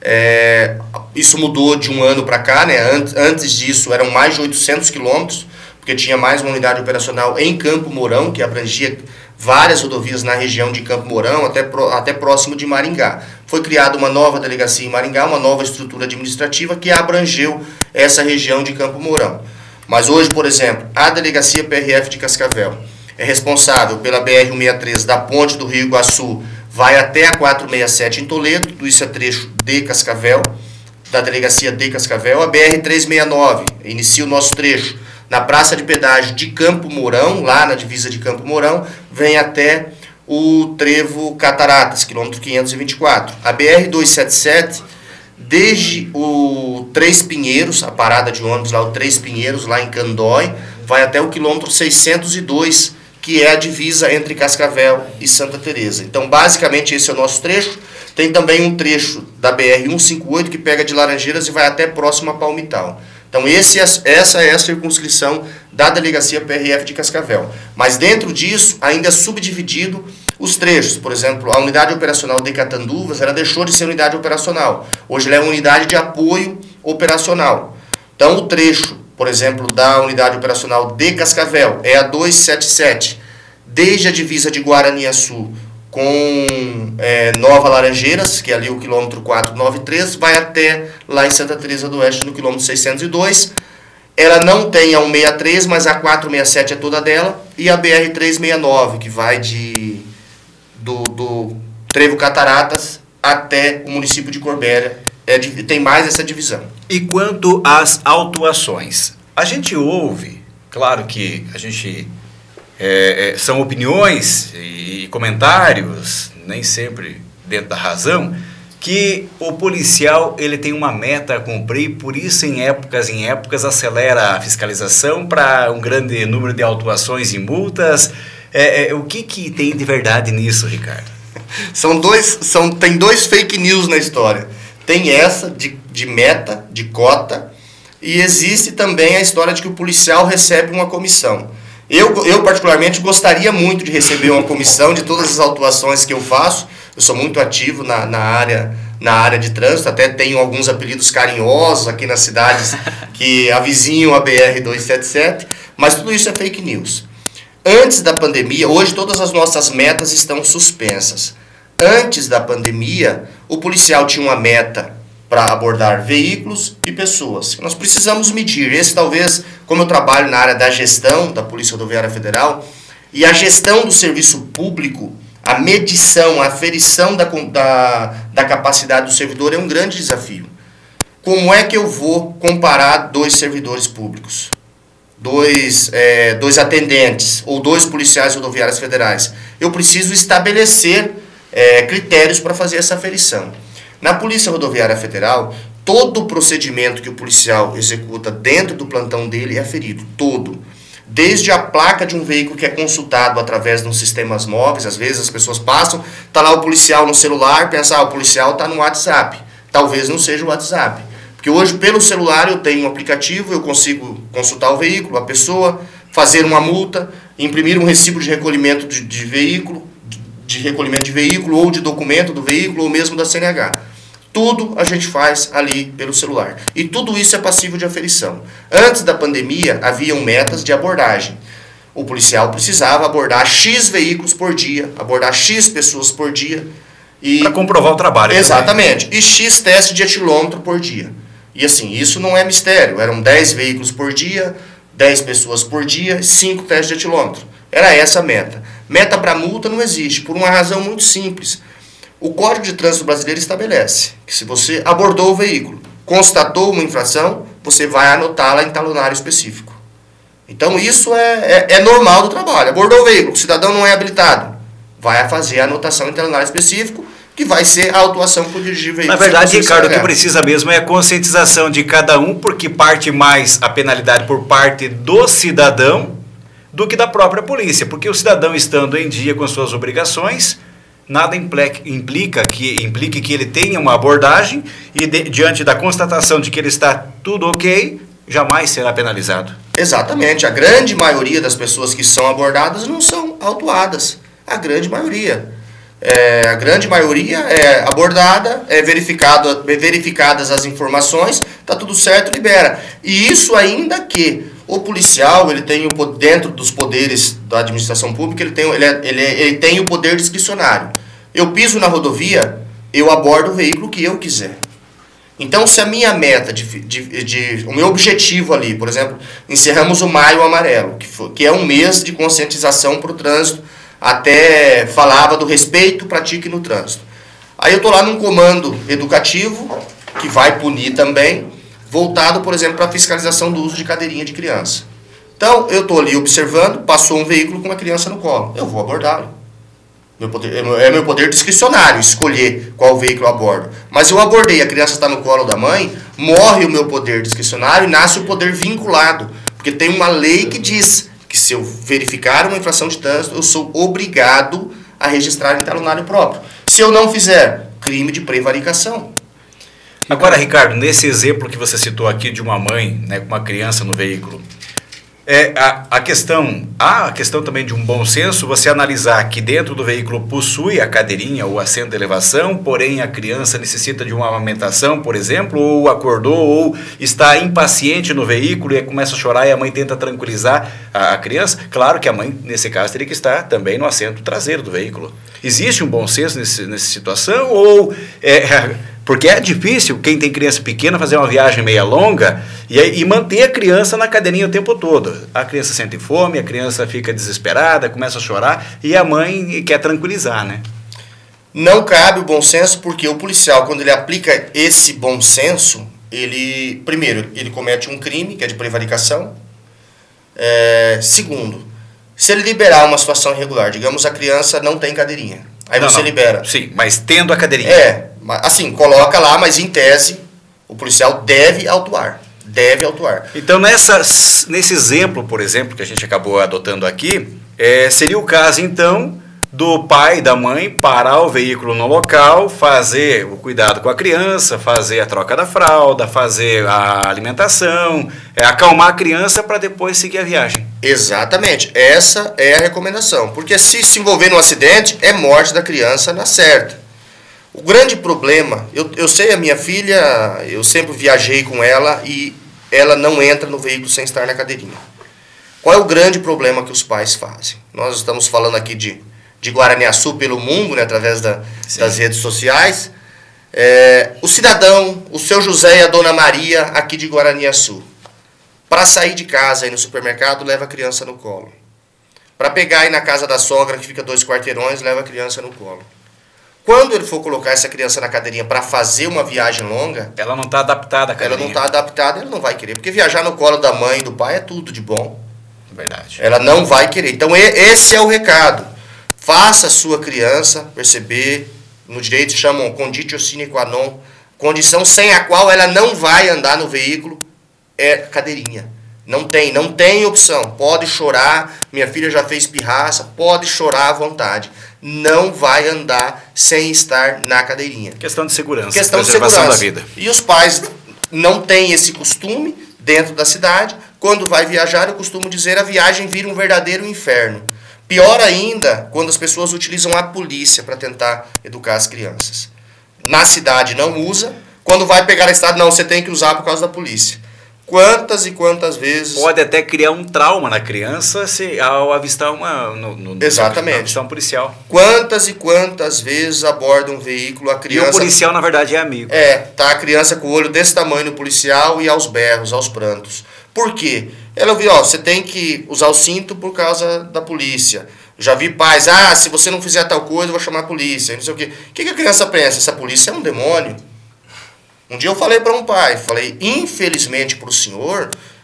[SPEAKER 3] É, isso mudou de um ano para cá, né? Antes, antes disso eram mais de oitocentos quilômetros, porque tinha mais uma unidade operacional em Campo Mourão, que abrangia várias rodovias na região de Campo Mourão, até, pro, até próximo de Maringá. Foi criada uma nova delegacia em Maringá, uma nova estrutura administrativa que abrangeu essa região de Campo Mourão. Mas hoje, por exemplo, a delegacia P R F de Cascavel é responsável pela B R cento e sessenta e três da Ponte do Rio Iguaçu, vai até a quatrocentos e sessenta e sete em Toledo, tudo isso é trecho de Cascavel, da delegacia de Cascavel. A B R trezentos e sessenta e nove inicia o nosso trecho na praça de pedágio de Campo Mourão, lá na divisa de Campo Mourão, vem até o trevo Cataratas, quilômetro quinhentos e vinte e quatro. A B R duzentos e setenta e sete, desde o Três Pinheiros, a parada de ônibus lá, o Três Pinheiros, lá em Candói, vai até o quilômetro seiscentos e dois, que é a divisa entre Cascavel e Santa Teresa. Então, basicamente, esse é o nosso trecho. Tem também um trecho da B R cento e cinquenta e oito que pega de Laranjeiras e vai até próximo a Palmital. Então, esse, essa é a circunscrição da Delegacia P R F de Cascavel. Mas dentro disso, ainda é subdividido os trechos. Por exemplo, a unidade operacional de Catanduvas, ela deixou de ser unidade operacional. Hoje ela é uma unidade de apoio operacional. Então, o trecho, por exemplo, da unidade operacional de Cascavel é a duzentos e setenta e sete, desde a divisa de Guaraniaçu com é, Nova Laranjeiras, que é ali o quilômetro quatrocentos e noventa e três, vai até lá em Santa Teresa do Oeste, no quilômetro seiscentos e dois. Ela não tem a cento e sessenta e três, mas a quatrocentos e sessenta e sete é toda dela, e a B R trezentos e sessenta e nove, que vai de, do, do trevo Cataratas até o município de Corbélia. É, tem mais essa divisão.
[SPEAKER 4] E quanto às autuações? A gente ouve, claro que a gente é, é, são opiniões e comentários, nem sempre dentro da razão, que o policial ele tem uma meta a cumprir, por isso em épocas em épocas acelera a fiscalização para um grande número de autuações e multas. É, é, o que, que tem de verdade nisso, Ricardo?
[SPEAKER 3] São dois, são, tem dois fake news na história. Tem essa de, de meta, de cota, e existe também a história de que o policial recebe uma comissão. Eu, eu particularmente, gostaria muito de receber uma comissão de todas as autuações que eu faço. Eu sou muito ativo na, na, área, na área de trânsito, até tenho alguns apelidos carinhosos aqui nas cidades que avizinham a B R duzentos e setenta e sete, mas tudo isso é fake news. Antes da pandemia, hoje todas as nossas metas estão suspensas. Antes da pandemia, o policial tinha uma meta para abordar veículos e pessoas. Nós precisamos medir. Esse talvez, como eu trabalho na área da gestão da Polícia Rodoviária Federal, e a gestão do serviço público, a medição, a aferição da, da, da capacidade do servidor é um grande desafio. Como é que eu vou comparar dois servidores públicos? Dois, é, dois atendentes ou dois policiais rodoviários federais? Eu preciso estabelecer É, critérios para fazer essa aferição. Na Polícia Rodoviária Federal, todo o procedimento que o policial executa dentro do plantão dele é aferido, todo. Desde a placa de um veículo que é consultado através de uns sistemas móveis, às vezes as pessoas passam, está lá o policial no celular, pensa, ah, o policial está no WhatsApp. Talvez não seja o WhatsApp. Porque hoje, pelo celular, eu tenho um aplicativo, eu consigo consultar o veículo, a pessoa, fazer uma multa, imprimir um recibo de recolhimento de, de veículo, de recolhimento de veículo ou de documento do veículo ou mesmo da C N H. Tudo a gente faz ali pelo celular. E tudo isso é passível de aferição. Antes da pandemia, haviam metas de abordagem. O policial precisava abordar X veículos por dia, abordar X pessoas por dia.
[SPEAKER 4] Para comprovar o trabalho.
[SPEAKER 3] Exatamente. Também. E X teste de etilômetro por dia. E assim, isso não é mistério. Eram dez veículos por dia, dez pessoas por dia, cinco testes de etilômetro. Era essa a meta. Meta para multa não existe, por uma razão muito simples. O Código de Trânsito Brasileiro estabelece que se você abordou o veículo, constatou uma infração, você vai anotá-la em talonário específico. Então isso é, é, é normal do trabalho. Abordou o veículo, o cidadão não é habilitado, vai fazer a anotação em terminal específico, que vai ser a autuação por dirigir veículo.
[SPEAKER 4] Na verdade, Ricardo, o que precisa mesmo é a conscientização de cada um, porque parte mais a penalidade por parte do cidadão do que da própria polícia. Porque o cidadão estando em dia com as suas obrigações, nada implica que, implique que ele tenha uma abordagem e de, diante da constatação de que ele está tudo ok, jamais será penalizado.
[SPEAKER 3] Exatamente. A grande maioria das pessoas que são abordadas não são autuadas. A grande maioria. É, a grande maioria é abordada, é verificado, é verificadas as informações, está tudo certo, libera. E isso ainda que o policial, ele tem o, dentro dos poderes da administração pública, ele tem, ele, é, ele, é, ele tem o poder discricionário. Eu piso na rodovia, eu abordo o veículo que eu quiser. Então, se a minha meta, de, de, de, o meu objetivo ali, por exemplo, encerramos o Maio Amarelo, que, foi, que é um mês de conscientização para o trânsito, até falava do respeito, pratique no trânsito. Aí eu estou lá num comando educativo, que vai punir também, voltado, por exemplo, para a fiscalização do uso de cadeirinha de criança. Então, eu estou ali observando, passou um veículo com uma criança no colo, eu vou abordá-lo. Meu poder, é meu poder discricionário escolher qual veículo eu abordo. Mas eu abordei, a criança está no colo da mãe, morre o meu poder discricionário e nasce o poder vinculado. Porque tem uma lei que diz que se eu verificar uma infração de trânsito, eu sou obrigado a registrar em talonário próprio. Se eu não fizer, crime de prevaricação.
[SPEAKER 4] Agora, Ricardo, nesse exemplo que você citou aqui de uma mãe, né, com uma criança no veículo, é, a, a questão, há a questão também de um bom senso, você analisar que dentro do veículo possui a cadeirinha ou assento de elevação, porém a criança necessita de uma amamentação, por exemplo, ou acordou, ou está impaciente no veículo e começa a chorar e a mãe tenta tranquilizar a, a criança. Claro que a mãe, nesse caso, teria que estar também no assento traseiro do veículo. Existe um bom senso nesse, nessa situação ou... É, porque é difícil quem tem criança pequena fazer uma viagem meia longa e, e manter a criança na cadeirinha o tempo todo. A criança sente fome, a criança fica desesperada, começa a chorar e a mãe quer tranquilizar, né?
[SPEAKER 3] Não cabe o bom senso porque o policial, quando ele aplica esse bom senso, ele, primeiro, ele comete um crime, que é de prevaricação. É, segundo, se ele liberar uma situação irregular, digamos a criança não tem cadeirinha, aí
[SPEAKER 4] não,
[SPEAKER 3] você
[SPEAKER 4] não.
[SPEAKER 3] libera.
[SPEAKER 4] Sim, mas tendo a cadeirinha.
[SPEAKER 3] É. Assim, coloca lá, mas em tese, o policial deve autuar. Deve autuar.
[SPEAKER 4] Então, nessa, nesse exemplo, por exemplo, que a gente acabou adotando aqui, é, seria o caso, então, do pai e da mãe parar o veículo no local, fazer o cuidado com a criança, fazer a troca da fralda, fazer a alimentação, é, acalmar a criança para depois seguir a viagem.
[SPEAKER 3] Exatamente. Essa é a recomendação. Porque se se envolver num acidente, é morte da criança na certa. O grande problema, eu, eu sei a minha filha, eu sempre viajei com ela e ela não entra no veículo sem estar na cadeirinha. Qual é o grande problema que os pais fazem? Nós estamos falando aqui de, de Guaraniaçu pelo mundo, né, através da, das redes sociais. É, o cidadão, o seu José e a dona Maria aqui de Guaraniaçu, para sair de casa e ir no supermercado, leva a criança no colo. Para pegar e ir na casa da sogra, que fica dois quarteirões, leva a criança no colo. Quando ele for colocar essa criança na cadeirinha para fazer uma viagem longa...
[SPEAKER 4] Ela não está adaptada à cadeirinha.
[SPEAKER 3] Ela não está adaptada, ela não vai querer. Porque viajar no colo da mãe e do pai é tudo de bom.
[SPEAKER 4] Verdade.
[SPEAKER 3] Ela não vai querer. Então esse é o recado. Faça a sua criança perceber, no direito chamam conditio sine qua non, condição sem a qual ela não vai andar no veículo, é cadeirinha. Não tem, não tem opção. Pode chorar, minha filha já fez pirraça, pode chorar à vontade. Não vai andar sem estar na cadeirinha.
[SPEAKER 4] Questão de segurança,
[SPEAKER 3] Questão de
[SPEAKER 4] preservação
[SPEAKER 3] segurança.
[SPEAKER 4] da vida.
[SPEAKER 3] E os pais não têm esse costume dentro da cidade. Quando vai viajar, eu costumo dizer, a viagem vira um verdadeiro inferno. Pior ainda, quando as pessoas utilizam a polícia para tentar educar as crianças. Na cidade não usa, quando vai pegar a estrada, não, você tem que usar por causa da polícia. Quantas e quantas vezes...
[SPEAKER 4] Pode até criar um trauma na criança se, ao avistar uma... No, no,
[SPEAKER 3] Exatamente.
[SPEAKER 4] No, avistar um policial.
[SPEAKER 3] Quantas e quantas vezes aborda um veículo, a criança...
[SPEAKER 4] E o policial, na verdade, é amigo.
[SPEAKER 3] É, tá a criança com o olho desse tamanho no policial e aos berros, aos prantos. Por quê? Ela viu, ó, você tem que usar o cinto por causa da polícia. Já vi pais, ah, se você não fizer tal coisa, eu vou chamar a polícia, não sei o quê. O que, que a criança pensa? Essa polícia é um demônio. Um dia eu falei para um pai, falei, infelizmente para o senhor,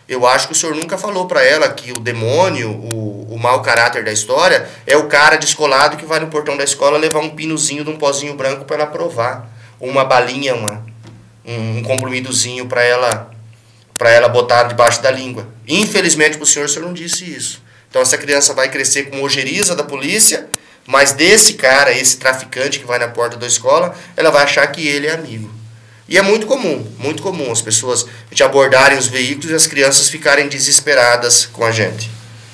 [SPEAKER 3] Eu acho que o senhor nunca falou para ela que o demônio, o, o mau caráter da história, é o cara descolado que vai no portão da escola levar um pinozinho de um pozinho branco para ela provar. Ou uma balinha, uma, um, um comprimidozinho para ela, para ela botar debaixo da língua. Infelizmente para o senhor, o senhor não disse isso. Então essa criança vai crescer com ojeriza da polícia, mas desse cara, esse traficante que vai na porta da escola, ela vai achar que ele é amigo. E é muito comum, muito comum as pessoas te abordarem os veículos e as crianças ficarem desesperadas com a gente.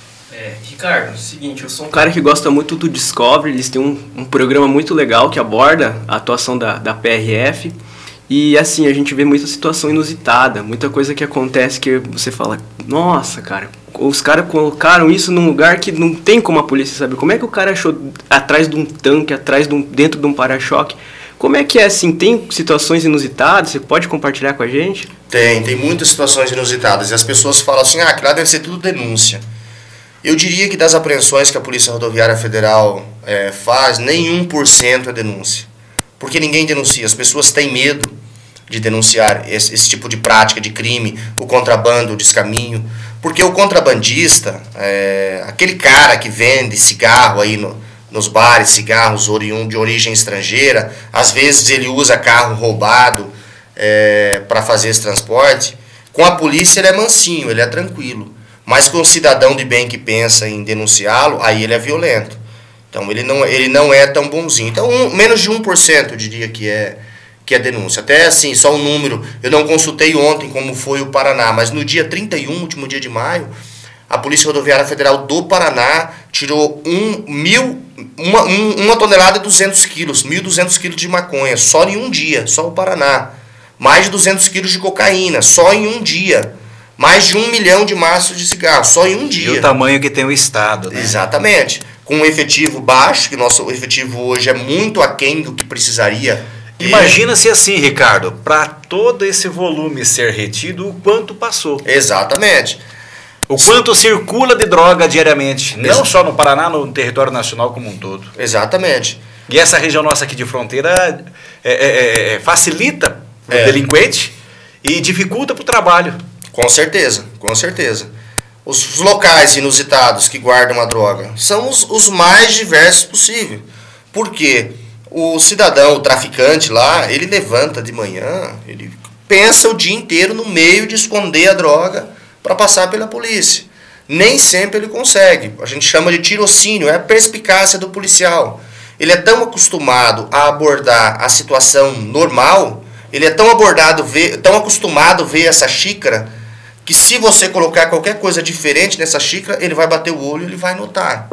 [SPEAKER 2] É, Ricardo, é o seguinte, eu sou um cara que gosta muito do Discovery, eles têm um, um programa muito legal que aborda a atuação da, da P R F. E assim, a gente vê muita situação inusitada, muita coisa que acontece que você fala, nossa, cara, os caras colocaram isso num lugar que não tem como a polícia saber. Como é que o cara achou atrás de um tanque, atrás de um, dentro de um para-choque? Como é que é assim? Tem situações inusitadas? Você pode compartilhar com a gente?
[SPEAKER 3] Tem, tem muitas situações inusitadas. E as pessoas falam assim, ah, que lá deve ser tudo denúncia. Eu diria que das apreensões que a Polícia Rodoviária Federal é, faz, nem um por cento é denúncia. Porque ninguém denuncia. As pessoas têm medo de denunciar esse, esse tipo de prática de crime, o contrabando, o descaminho. Porque o contrabandista, é, aquele cara que vende cigarro aí no... nos bares, cigarros oriundos de origem estrangeira, às vezes ele usa carro roubado é, para fazer esse transporte. Com a polícia ele é mansinho, ele é tranquilo. Mas com o cidadão de bem que pensa em denunciá-lo, aí ele é violento. Então ele não, ele não é tão bonzinho. Então um, menos de um por cento eu diria que é, que é denúncia. Até assim, só um número, eu não consultei ontem como foi o Paraná, mas no dia trinta e um, último dia de maio, a Polícia Rodoviária Federal do Paraná tirou um, mil, uma, um, uma tonelada e duzentos quilos, mil e duzentos quilos de maconha, só em um dia, só o Paraná. Mais de duzentos quilos de cocaína, só em um dia. Mais de um milhão de maços de cigarro, só em um dia.
[SPEAKER 4] E o tamanho que tem o Estado, né?
[SPEAKER 3] Exatamente. Com um efetivo baixo, que nosso efetivo hoje é muito aquém do que precisaria.
[SPEAKER 4] Imagina-se assim, Ricardo, para todo esse volume ser retido, o quanto passou.
[SPEAKER 3] Exatamente.
[SPEAKER 4] O quanto circula de droga diariamente, não só no Paraná, no território nacional como um todo.
[SPEAKER 3] Exatamente.
[SPEAKER 4] E essa região nossa aqui de fronteira é, é, é, facilita o é. delinquente e dificulta para o trabalho.
[SPEAKER 3] Com certeza, com certeza. Os locais inusitados que guardam a droga são os, os mais diversos possível. Por quê? O cidadão, o traficante lá, ele levanta de manhã, ele pensa o dia inteiro no meio de esconder a droga para passar pela polícia. Nem sempre ele consegue. A gente chama de tirocínio, é a perspicácia do policial. Ele é tão acostumado a abordar a situação normal, ele é tão, abordado, ver, tão acostumado a ver essa xícara, que se você colocar qualquer coisa diferente nessa xícara, ele vai bater o olho e ele vai notar.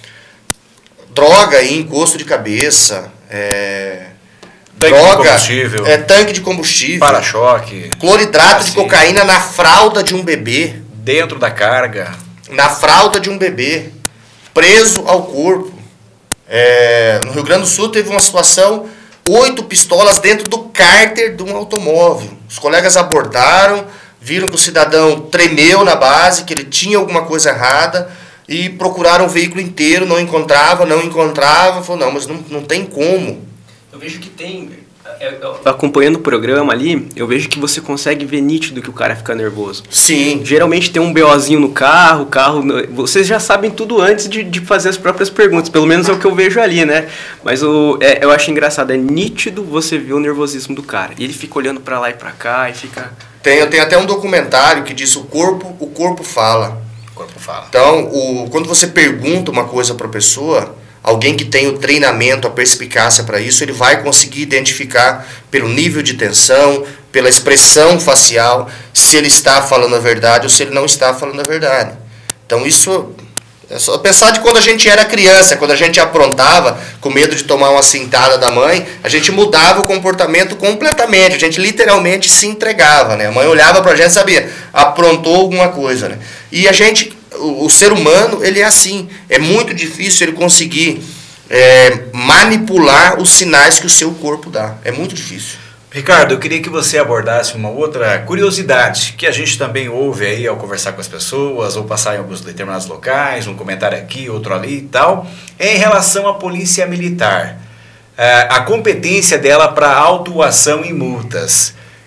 [SPEAKER 3] Droga e encosto de cabeça, é...
[SPEAKER 4] Tanque
[SPEAKER 3] droga,
[SPEAKER 4] de combustível,
[SPEAKER 3] é, tanque de combustível,
[SPEAKER 4] para-choque,
[SPEAKER 3] cloridrato de cocaína na fralda de um bebê,
[SPEAKER 4] dentro da carga,
[SPEAKER 3] na fralda de um bebê, preso ao corpo. É, no Rio Grande do Sul teve uma situação, oito pistolas dentro do cárter de um automóvel. Os colegas abordaram, viram que o cidadão tremeu na base, que ele tinha alguma coisa errada, e procuraram o veículo inteiro, não encontrava, não encontrava, falou, não, mas não, não tem como.
[SPEAKER 2] Eu vejo que tem, acompanhando o programa ali, eu vejo que você consegue ver nítido que o cara fica nervoso.
[SPEAKER 3] Sim.
[SPEAKER 2] Geralmente tem um BOzinho no carro, o carro, vocês já sabem tudo antes de, de fazer as próprias perguntas, pelo menos é o que eu vejo ali, né? Mas o, é, eu acho engraçado, é nítido você ver o nervosismo do cara. E ele fica olhando pra lá e pra cá e fica...
[SPEAKER 3] Tem, tem até um documentário que diz o corpo, o corpo fala.
[SPEAKER 4] O corpo fala.
[SPEAKER 3] Então, o, quando você pergunta uma coisa para a pessoa, alguém que tem o treinamento, a perspicácia para isso, ele vai conseguir identificar pelo nível de tensão, pela expressão facial, se ele está falando a verdade ou se ele não está falando a verdade. Então, isso é só pensar de quando a gente era criança, quando a gente aprontava, com medo de tomar uma cintada da mãe, a gente mudava o comportamento completamente, a gente literalmente se entregava, né? A mãe olhava pra gente e sabia, aprontou alguma coisa, né? E a gente, o, o ser humano, ele é assim, é muito difícil ele conseguir é, manipular os sinais que o seu corpo dá, é muito difícil.
[SPEAKER 4] Ricardo, eu queria que você abordasse uma outra curiosidade que a gente também ouve aí ao conversar com as pessoas ou passar em alguns determinados locais, um comentário aqui, outro ali e tal, é em relação à polícia militar. A competência dela para autuação em multas.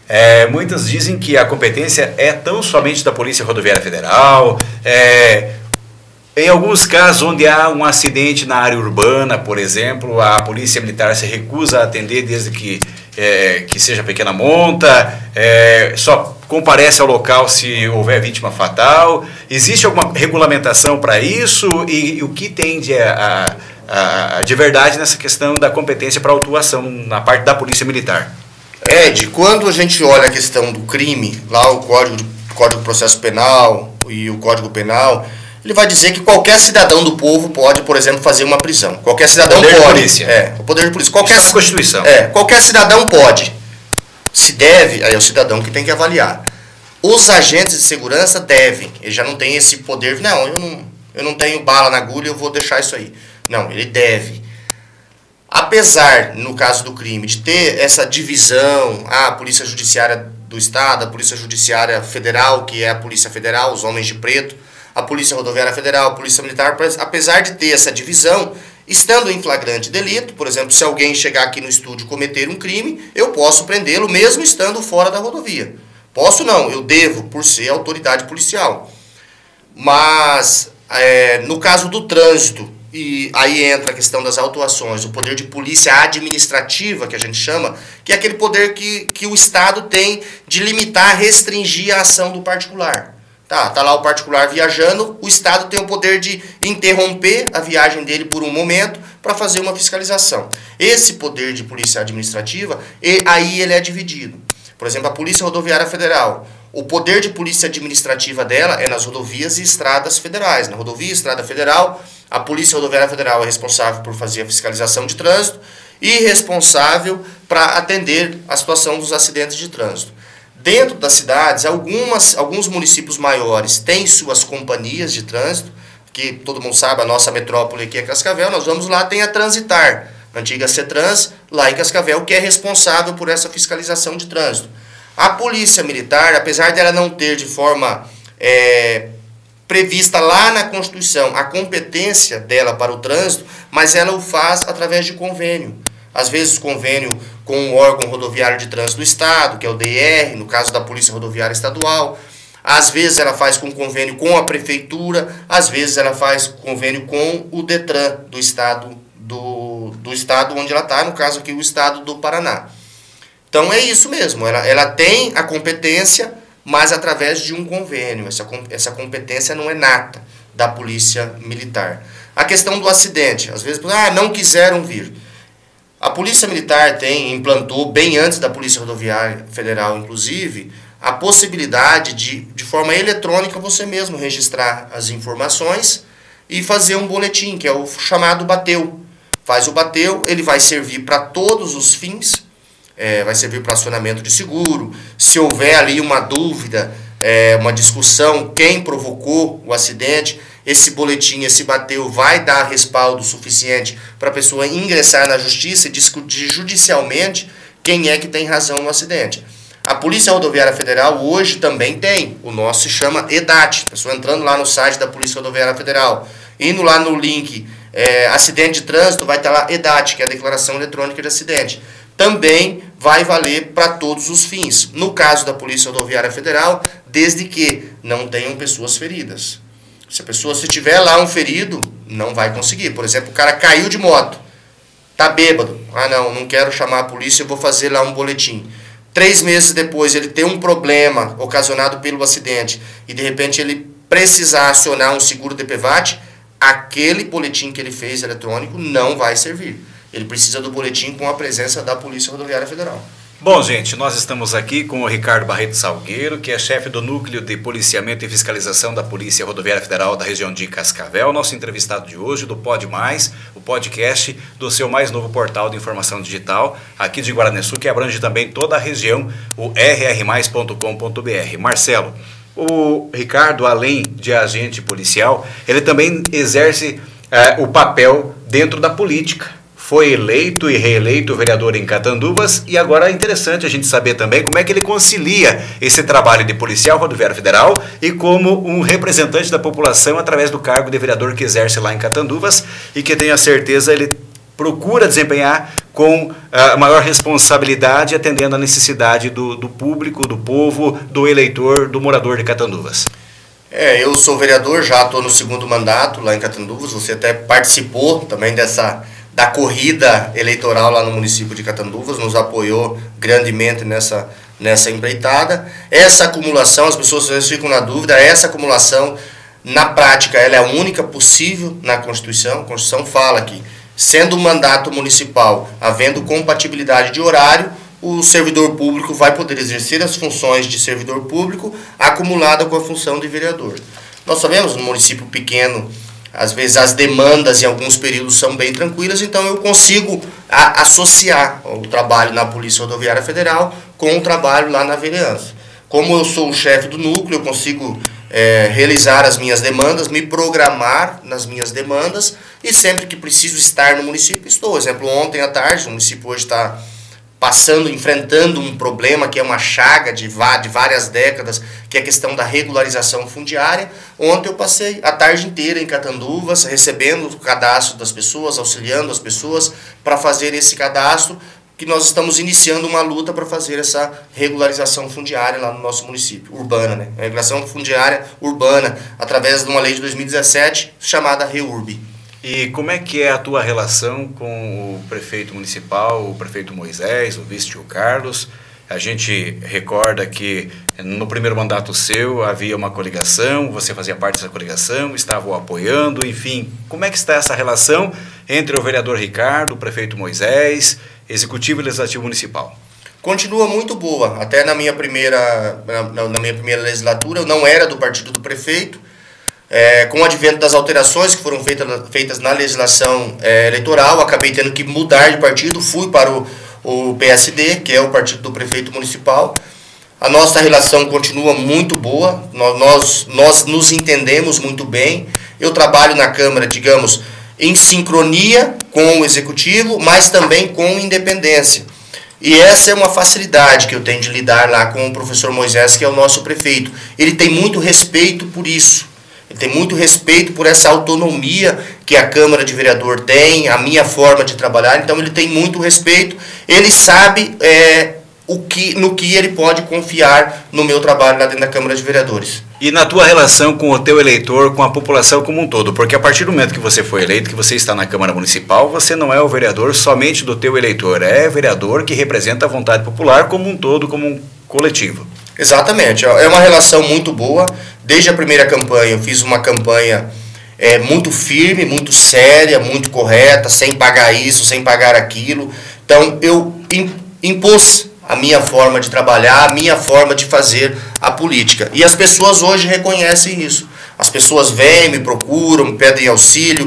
[SPEAKER 4] É, muitas dizem que a competência é tão somente da Polícia Rodoviária Federal. É, em alguns casos onde há um acidente na área urbana, por exemplo, a Polícia Militar se recusa a atender desde que, é, que seja pequena monta, é, só comparece ao local se houver vítima fatal. Existe alguma regulamentação para isso? E, e o que tem de, a, a, a, de verdade nessa questão da competência para autuação na parte da Polícia Militar?
[SPEAKER 3] Ed, quando a gente olha a questão do crime, lá o Código, Código de Processo Penal e o Código Penal, ele vai dizer que qualquer cidadão do povo pode, por exemplo, fazer uma prisão. Qualquer cidadão
[SPEAKER 4] poder
[SPEAKER 3] pode.
[SPEAKER 4] De polícia.
[SPEAKER 3] É, o poder de polícia. Qualquer,
[SPEAKER 4] Isso é a Constituição.
[SPEAKER 3] É, qualquer cidadão pode. Se deve, aí é o cidadão que tem que avaliar. Os agentes de segurança devem. Ele já não tem esse poder. Não, eu não, eu não tenho bala na agulha, eu vou deixar isso aí. Não, ele deve. Apesar, no caso do crime, de ter essa divisão, a Polícia Judiciária do Estado, a Polícia Judiciária Federal, que é a Polícia Federal, os homens de preto, a Polícia Rodoviária Federal, a Polícia Militar, apesar de ter essa divisão, estando em flagrante delito, por exemplo, se alguém chegar aqui no estúdio e cometer um crime, eu posso prendê-lo mesmo estando fora da rodovia. Posso não, eu devo, por ser autoridade policial. Mas, é, no caso do trânsito, e aí entra a questão das autuações, o poder de polícia administrativa, que a gente chama, que é aquele poder que, que o Estado tem de limitar, restringir a ação do particular. Tá, tá lá o particular viajando, o Estado tem o poder de interromper a viagem dele por um momento para fazer uma fiscalização. Esse poder de polícia administrativa, e, aí ele é dividido. Por exemplo, a Polícia Rodoviária Federal, o poder de polícia administrativa dela é nas rodovias e estradas federais. Na rodovia e estrada federal, a Polícia Rodoviária Federal é responsável por fazer a fiscalização de trânsito e responsável para atender a situação dos acidentes de trânsito. Dentro das cidades, algumas, alguns municípios maiores têm suas companhias de trânsito, que todo mundo sabe, a nossa metrópole aqui é Cascavel, nós vamos lá, tem a Transitar, a antiga CETRANS, lá em Cascavel, que é responsável por essa fiscalização de trânsito. A Polícia Militar, apesar dela não ter de forma é, prevista lá na Constituição a competência dela para o trânsito, mas ela o faz através de convênio. Às vezes convênio com o órgão rodoviário de trânsito do Estado, que é o D R, no caso da Polícia Rodoviária Estadual. Às vezes ela faz com convênio com a Prefeitura, às vezes ela faz convênio com o DETRAN do Estado, do, do estado onde ela está, no caso aqui o Estado do Paraná. Então é isso mesmo, ela, ela tem a competência, mas através de um convênio. Essa, essa competência não é nata da Polícia Militar. A questão do acidente, às vezes, ah, não quiseram vir. A Polícia Militar tem, implantou, bem antes da Polícia Rodoviária Federal, inclusive, a possibilidade de, de forma eletrônica, você mesmo registrar as informações e fazer um boletim, que é o chamado bateu. Faz o bateu, ele vai servir para todos os fins, é, vai servir para acionamento de seguro, se houver ali uma dúvida, é, uma discussão, quem provocou o acidente, esse boletim, esse bateu, vai dar respaldo suficiente para a pessoa ingressar na justiça e discutir judicialmente quem é que tem razão no acidente. A Polícia Rodoviária Federal hoje também tem, o nosso se chama EDAT, a pessoa entrando lá no site da Polícia Rodoviária Federal, indo lá no link é, acidente de trânsito, vai estar lá EDAT, que é a Declaração Eletrônica de Acidente. Também vai valer para todos os fins. No caso da Polícia Rodoviária Federal, desde que não tenham pessoas feridas. Se a pessoa, se tiver lá um ferido, não vai conseguir. Por exemplo, o cara caiu de moto, tá bêbado. Ah, não, não quero chamar a polícia, eu vou fazer lá um boletim. Três meses depois, ele tem um problema ocasionado pelo acidente e, de repente, ele precisar acionar um seguro D P V A T, aquele boletim que ele fez eletrônico não vai servir. Ele precisa do boletim com a presença da Polícia Rodoviária Federal.
[SPEAKER 4] Bom, gente, nós estamos aqui com o Ricardo Barreto Salgueiro, que é chefe do Núcleo de Policiamento e Fiscalização da Polícia Rodoviária Federal da região de Cascavel, nosso entrevistado de hoje do Pod Mais, o podcast do seu mais novo portal de informação digital, aqui de Guaranesu, que abrange também toda a região, o r r mais ponto com ponto b r. Marcelo, o Ricardo, além de agente policial, ele também exerce eh, o papel dentro da política. Foi eleito e reeleito vereador em Catanduvas e agora é interessante a gente saber também como é que ele concilia esse trabalho de policial rodoviário federal e como um representante da população através do cargo de vereador que exerce lá em Catanduvas e que tenho a certeza ele procura desempenhar com a maior responsabilidade, atendendo à necessidade do, do público, do povo, do eleitor, do morador de Catanduvas.
[SPEAKER 3] É, eu sou vereador, já estou no segundo mandato lá em Catanduvas, você até participou também dessa, da corrida eleitoral lá no município de Catanduvas, nos apoiou grandemente nessa, nessa empreitada. Essa acumulação, as pessoas às vezes ficam na dúvida, essa acumulação, na prática, ela é a única possível na Constituição. A Constituição fala que, sendo um mandato municipal, havendo compatibilidade de horário, o servidor público vai poder exercer as funções de servidor público acumulada com a função de vereador. Nós sabemos, no município pequeno, às vezes as demandas em alguns períodos são bem tranquilas, então eu consigo a, associar o trabalho na Polícia Rodoviária Federal com o trabalho lá na vereança. Como eu sou o chefe do núcleo, eu consigo é, realizar as minhas demandas, me programar nas minhas demandas e sempre que preciso estar no município, estou. Por exemplo, ontem à tarde, o município hoje está passando, enfrentando um problema que é uma chaga de, de várias décadas, que é a questão da regularização fundiária. Ontem eu passei a tarde inteira em Catanduvas, recebendo o cadastro das pessoas, auxiliando as pessoas para fazer esse cadastro, que nós estamos iniciando uma luta para fazer essa regularização fundiária lá no nosso município, urbana, né? A regulação fundiária urbana, através de uma lei de dois mil e dezessete, chamada REURB.
[SPEAKER 4] E como é que é a tua relação com o prefeito municipal, o prefeito Moisés, o vice o Carlos? A gente recorda que no primeiro mandato seu havia uma coligação, você fazia parte dessa coligação, estava o apoiando, enfim. Como é que está essa relação entre o vereador Ricardo, o prefeito Moisés, executivo e legislativo municipal?
[SPEAKER 3] Continua muito boa. Até na minha primeira, na, na minha primeira legislatura, eu não era do partido do prefeito. É, com o advento das alterações que foram feita, feitas na legislação é, eleitoral, acabei tendo que mudar de partido, fui para o, o P S D, que é o partido do prefeito municipal. A nossa relação continua muito boa, nós, nós, nós nos entendemos muito bem. Eu trabalho na Câmara, digamos, em sincronia com o Executivo, mas também com independência. E essa é uma facilidade que eu tenho de lidar lá com o professor Moisés, que é o nosso prefeito. Ele tem muito respeito por isso. Ele tem muito respeito por essa autonomia que a Câmara de Vereador tem, a minha forma de trabalhar, então ele tem muito respeito, ele sabe é, o que, no que ele pode confiar no meu trabalho lá dentro da Câmara de Vereadores.
[SPEAKER 4] E na tua relação com o teu eleitor, com a população como um todo, porque a partir do momento que você foi eleito, que você está na Câmara Municipal, você não é o vereador somente do teu eleitor, é vereador que representa a vontade popular como um todo, como um coletivo.
[SPEAKER 3] Exatamente, é uma relação muito boa. Desde a primeira campanha, eu fiz uma campanha é, muito firme, muito séria, muito correta, sem pagar isso, sem pagar aquilo. Então, eu impus a minha forma de trabalhar, a minha forma de fazer a política. E as pessoas hoje reconhecem isso. As pessoas vêm, me procuram, me pedem auxílio,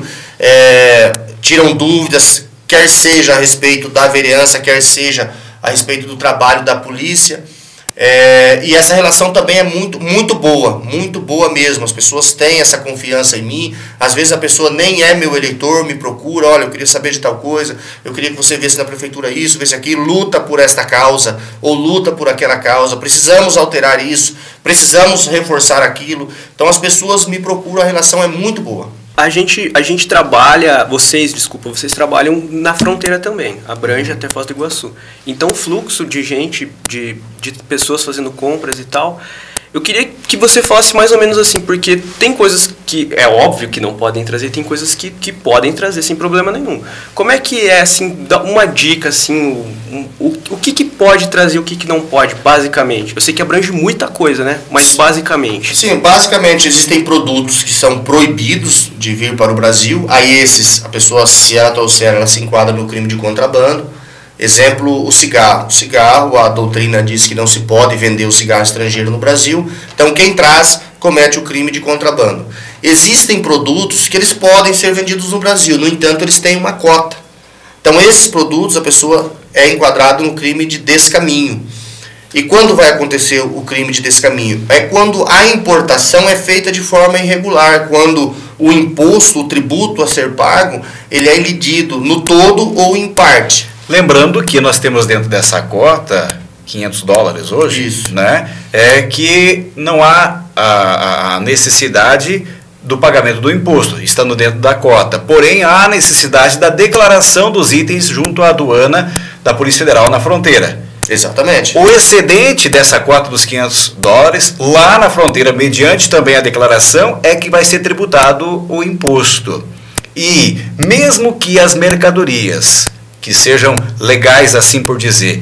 [SPEAKER 3] é, tiram dúvidas, quer seja a respeito da vereança, quer seja a respeito do trabalho da polícia. É, e essa relação também é muito, muito boa, muito boa mesmo. As pessoas têm essa confiança em mim. Às vezes a pessoa nem é meu eleitor, me procura, olha, eu queria saber de tal coisa, eu queria que você visse na prefeitura isso, visse aquilo, luta por esta causa, ou luta por aquela causa, precisamos alterar isso, precisamos reforçar aquilo. Então as pessoas me procuram, a relação é muito boa.
[SPEAKER 2] A gente, a gente trabalha, vocês, desculpa, vocês trabalham na fronteira também, abrange até Foz do Iguaçu. Então o fluxo de gente, de, de pessoas fazendo compras e tal, eu queria que você falasse mais ou menos assim, porque tem coisas que é óbvio que não podem trazer, tem coisas que, que podem trazer sem problema nenhum. Como é que é, assim, dá uma dica, assim, um, o, o que, que pode trazer, o que, que não pode, basicamente? Eu sei que abrange muita coisa, né? Mas basicamente.
[SPEAKER 3] Sim, basicamente existem produtos que são proibidos de vir para o Brasil, aí esses, a pessoa, se ela trouxer, ela se enquadra no crime de contrabando. Exemplo, o cigarro. O cigarro, a doutrina diz que não se pode vender o cigarro estrangeiro no Brasil, então quem traz comete o crime de contrabando. Existem produtos que eles podem ser vendidos no Brasil, no entanto eles têm uma cota. Então esses produtos a pessoa é enquadrada no crime de descaminho. E quando vai acontecer o crime de descaminho? É quando a importação é feita de forma irregular, quando o imposto, o tributo a ser pago, ele é elidido no todo ou em parte.
[SPEAKER 4] Lembrando que nós temos dentro dessa cota quinhentos dólares hoje,
[SPEAKER 3] isso,
[SPEAKER 4] né? É que não há a, a necessidade do pagamento do imposto, estando dentro da cota. Porém, há necessidade da declaração dos itens junto à aduana da Polícia Federal na fronteira.
[SPEAKER 3] Exatamente.
[SPEAKER 4] O excedente dessa cota dos quinhentos dólares, lá na fronteira, mediante também a declaração, é que vai ser tributado o imposto. E mesmo que as mercadorias, que sejam legais assim por dizer,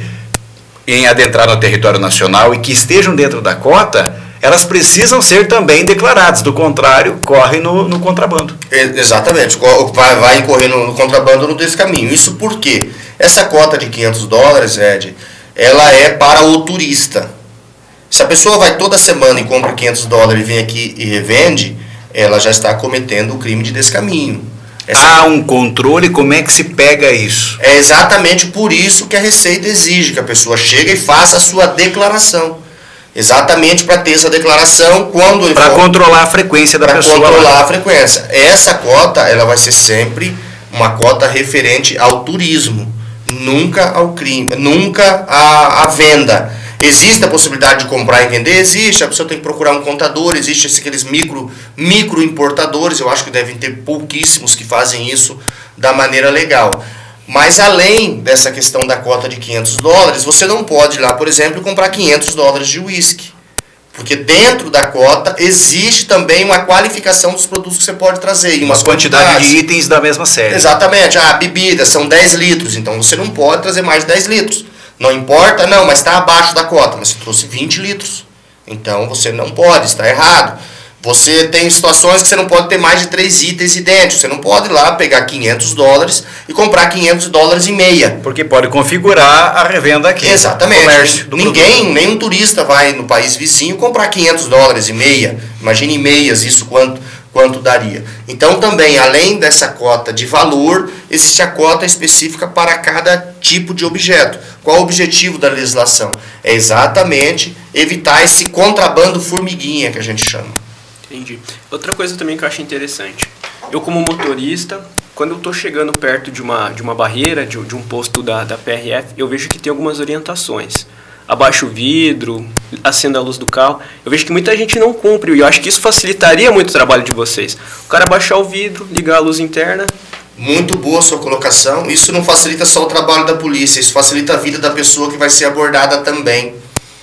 [SPEAKER 4] em adentrar no território nacional e que estejam dentro da cota, elas precisam ser também declaradas, do contrário, corre no, no contrabando.
[SPEAKER 3] Exatamente, vai, vai incorrer no, no contrabando no descaminho. Isso porque essa cota de quinhentos dólares, Ed, ela é para o turista. Se a pessoa vai toda semana e compra quinhentos dólares e vem aqui e revende, ela já está cometendo o crime de descaminho. Essa...
[SPEAKER 4] Há um controle, como é que se pega isso?
[SPEAKER 3] É exatamente por isso que a Receita exige que a pessoa chegue e faça a sua declaração. Exatamente para ter essa declaração quando ele
[SPEAKER 4] Para
[SPEAKER 3] for...
[SPEAKER 4] controlar a frequência da
[SPEAKER 3] pra
[SPEAKER 4] pessoa.
[SPEAKER 3] Para controlar
[SPEAKER 4] lá.
[SPEAKER 3] a frequência. Essa cota, ela vai ser sempre uma cota referente ao turismo, nunca ao crime, nunca à, à venda. Existe a possibilidade de comprar e vender? Existe, a pessoa tem que procurar um contador, existe aqueles micro, micro importadores, eu acho que devem ter pouquíssimos que fazem isso da maneira legal. Mas além dessa questão da cota de quinhentos dólares, você não pode ir lá, por exemplo, comprar quinhentos dólares de uísque. Porque dentro da cota existe também uma qualificação dos produtos que você pode trazer.
[SPEAKER 4] Uma quantidade de itens da mesma série.
[SPEAKER 3] Exatamente. Ah, bebida, são dez litros, então você não pode trazer mais de dez litros. Não importa, não, mas está abaixo da cota, mas você trouxe vinte litros. Então você não pode, está errado. Você tem situações que você não pode ter mais de três itens idênticos. Você não pode ir lá pegar quinhentos dólares e comprar quinhentos dólares e meia.
[SPEAKER 4] Porque pode configurar a revenda aqui.
[SPEAKER 3] Exatamente.
[SPEAKER 4] Comércio do
[SPEAKER 3] Ninguém,
[SPEAKER 4] produto.
[SPEAKER 3] nenhum turista vai no país vizinho comprar quinhentos dólares e meia. Imagine em meias isso quanto, quanto daria. Então também, além dessa cota de valor, existe a cota específica para cada tipo de objeto. Qual o objetivo da legislação? É exatamente evitar esse contrabando formiguinha que a gente chama.
[SPEAKER 2] Entendi. Outra coisa também que eu acho interessante. Eu como motorista, quando eu estou chegando perto de uma, de uma barreira, de, de um posto da, da P R F, eu vejo que tem algumas orientações. Abaixa o vidro, acenda a luz do carro. Eu vejo que muita gente não cumpre e eu acho que isso facilitaria muito o trabalho de vocês. O cara abaixar o vidro, ligar a luz interna.
[SPEAKER 3] Muito boa a sua colocação. Isso não facilita só o trabalho da polícia, isso facilita a vida da pessoa que vai ser abordada também.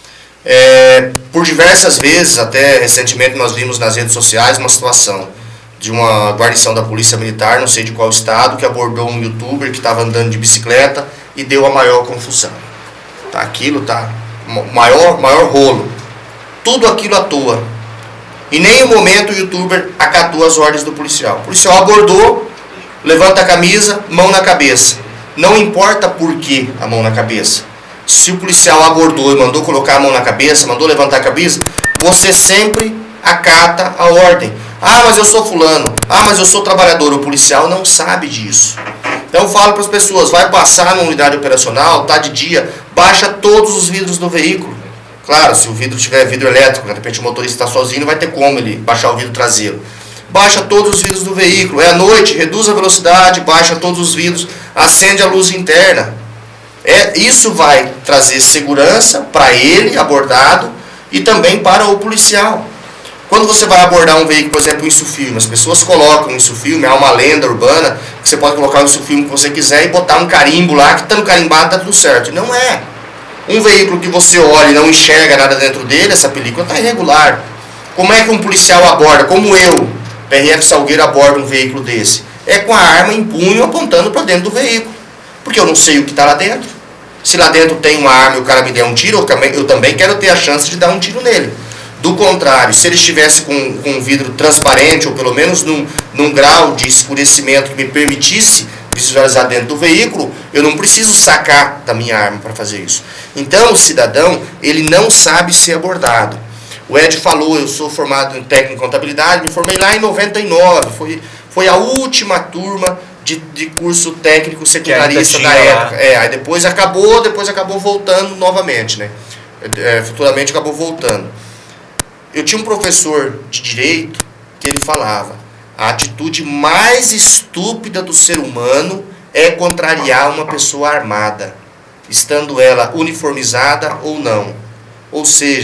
[SPEAKER 3] É, por diversas vezes, até recentemente nós vimos nas redes sociais uma situação de uma guarnição da Polícia Militar, não sei de qual estado, que abordou um youtuber que estava andando de bicicleta e deu a maior confusão. Tá, aquilo tá, maior, maior rolo. Tudo aquilo à toa. Em nenhum momento o youtuber acatou as ordens do policial. O policial abordou, levanta a camisa, mão na cabeça. Não importa por que a mão na cabeça. Se o policial abordou e mandou colocar a mão na cabeça, mandou levantar a cabeça, você sempre acata a ordem. Ah, mas eu sou fulano. Ah, mas eu sou trabalhador. O policial não sabe disso. Então eu falo para as pessoas, vai passar numa unidade operacional, tá de dia, baixa todos os vidros do veículo. Claro, se o vidro tiver vidro elétrico, de repente o motorista está sozinho, não vai ter como ele baixar o vidro traseiro. Baixa todos os vidros do veículo. É à noite, reduz a velocidade, baixa todos os vidros, acende a luz interna. É, isso vai trazer segurança para ele, abordado, e também para o policial. Quando você vai abordar um veículo, por exemplo, um insufilme, as pessoas colocam um insufilme, há uma lenda urbana, que você pode colocar o insufilme que você quiser e botar um carimbo lá, que estando carimbado está tudo certo. E não é. Um veículo que você olha e não enxerga nada dentro dele, essa película está irregular. Como é que um policial aborda? Como eu, P R F Salgueiro, aborda um veículo desse? É com a arma em punho apontando para dentro do veículo. Porque eu não sei o que está lá dentro. Se lá dentro tem uma arma e o cara me der um tiro, eu também, eu também quero ter a chance de dar um tiro nele. Do contrário, se ele estivesse com, com um vidro transparente, ou pelo menos num, num grau de escurecimento que me permitisse visualizar dentro do veículo, eu não preciso sacar da minha arma para fazer isso. Então o cidadão, ele não sabe ser abordado. O Ed falou, eu sou formado em técnico em contabilidade, me formei lá em noventa e nove, foi, foi a última turma de, de curso técnico secundarista da época. É, aí depois acabou, depois acabou voltando novamente, né? É, futuramente acabou voltando. Eu tinha um professor de direito que ele falava: a atitude mais estúpida do ser humano é contrariar uma pessoa armada, estando ela uniformizada ou não. Ou seja,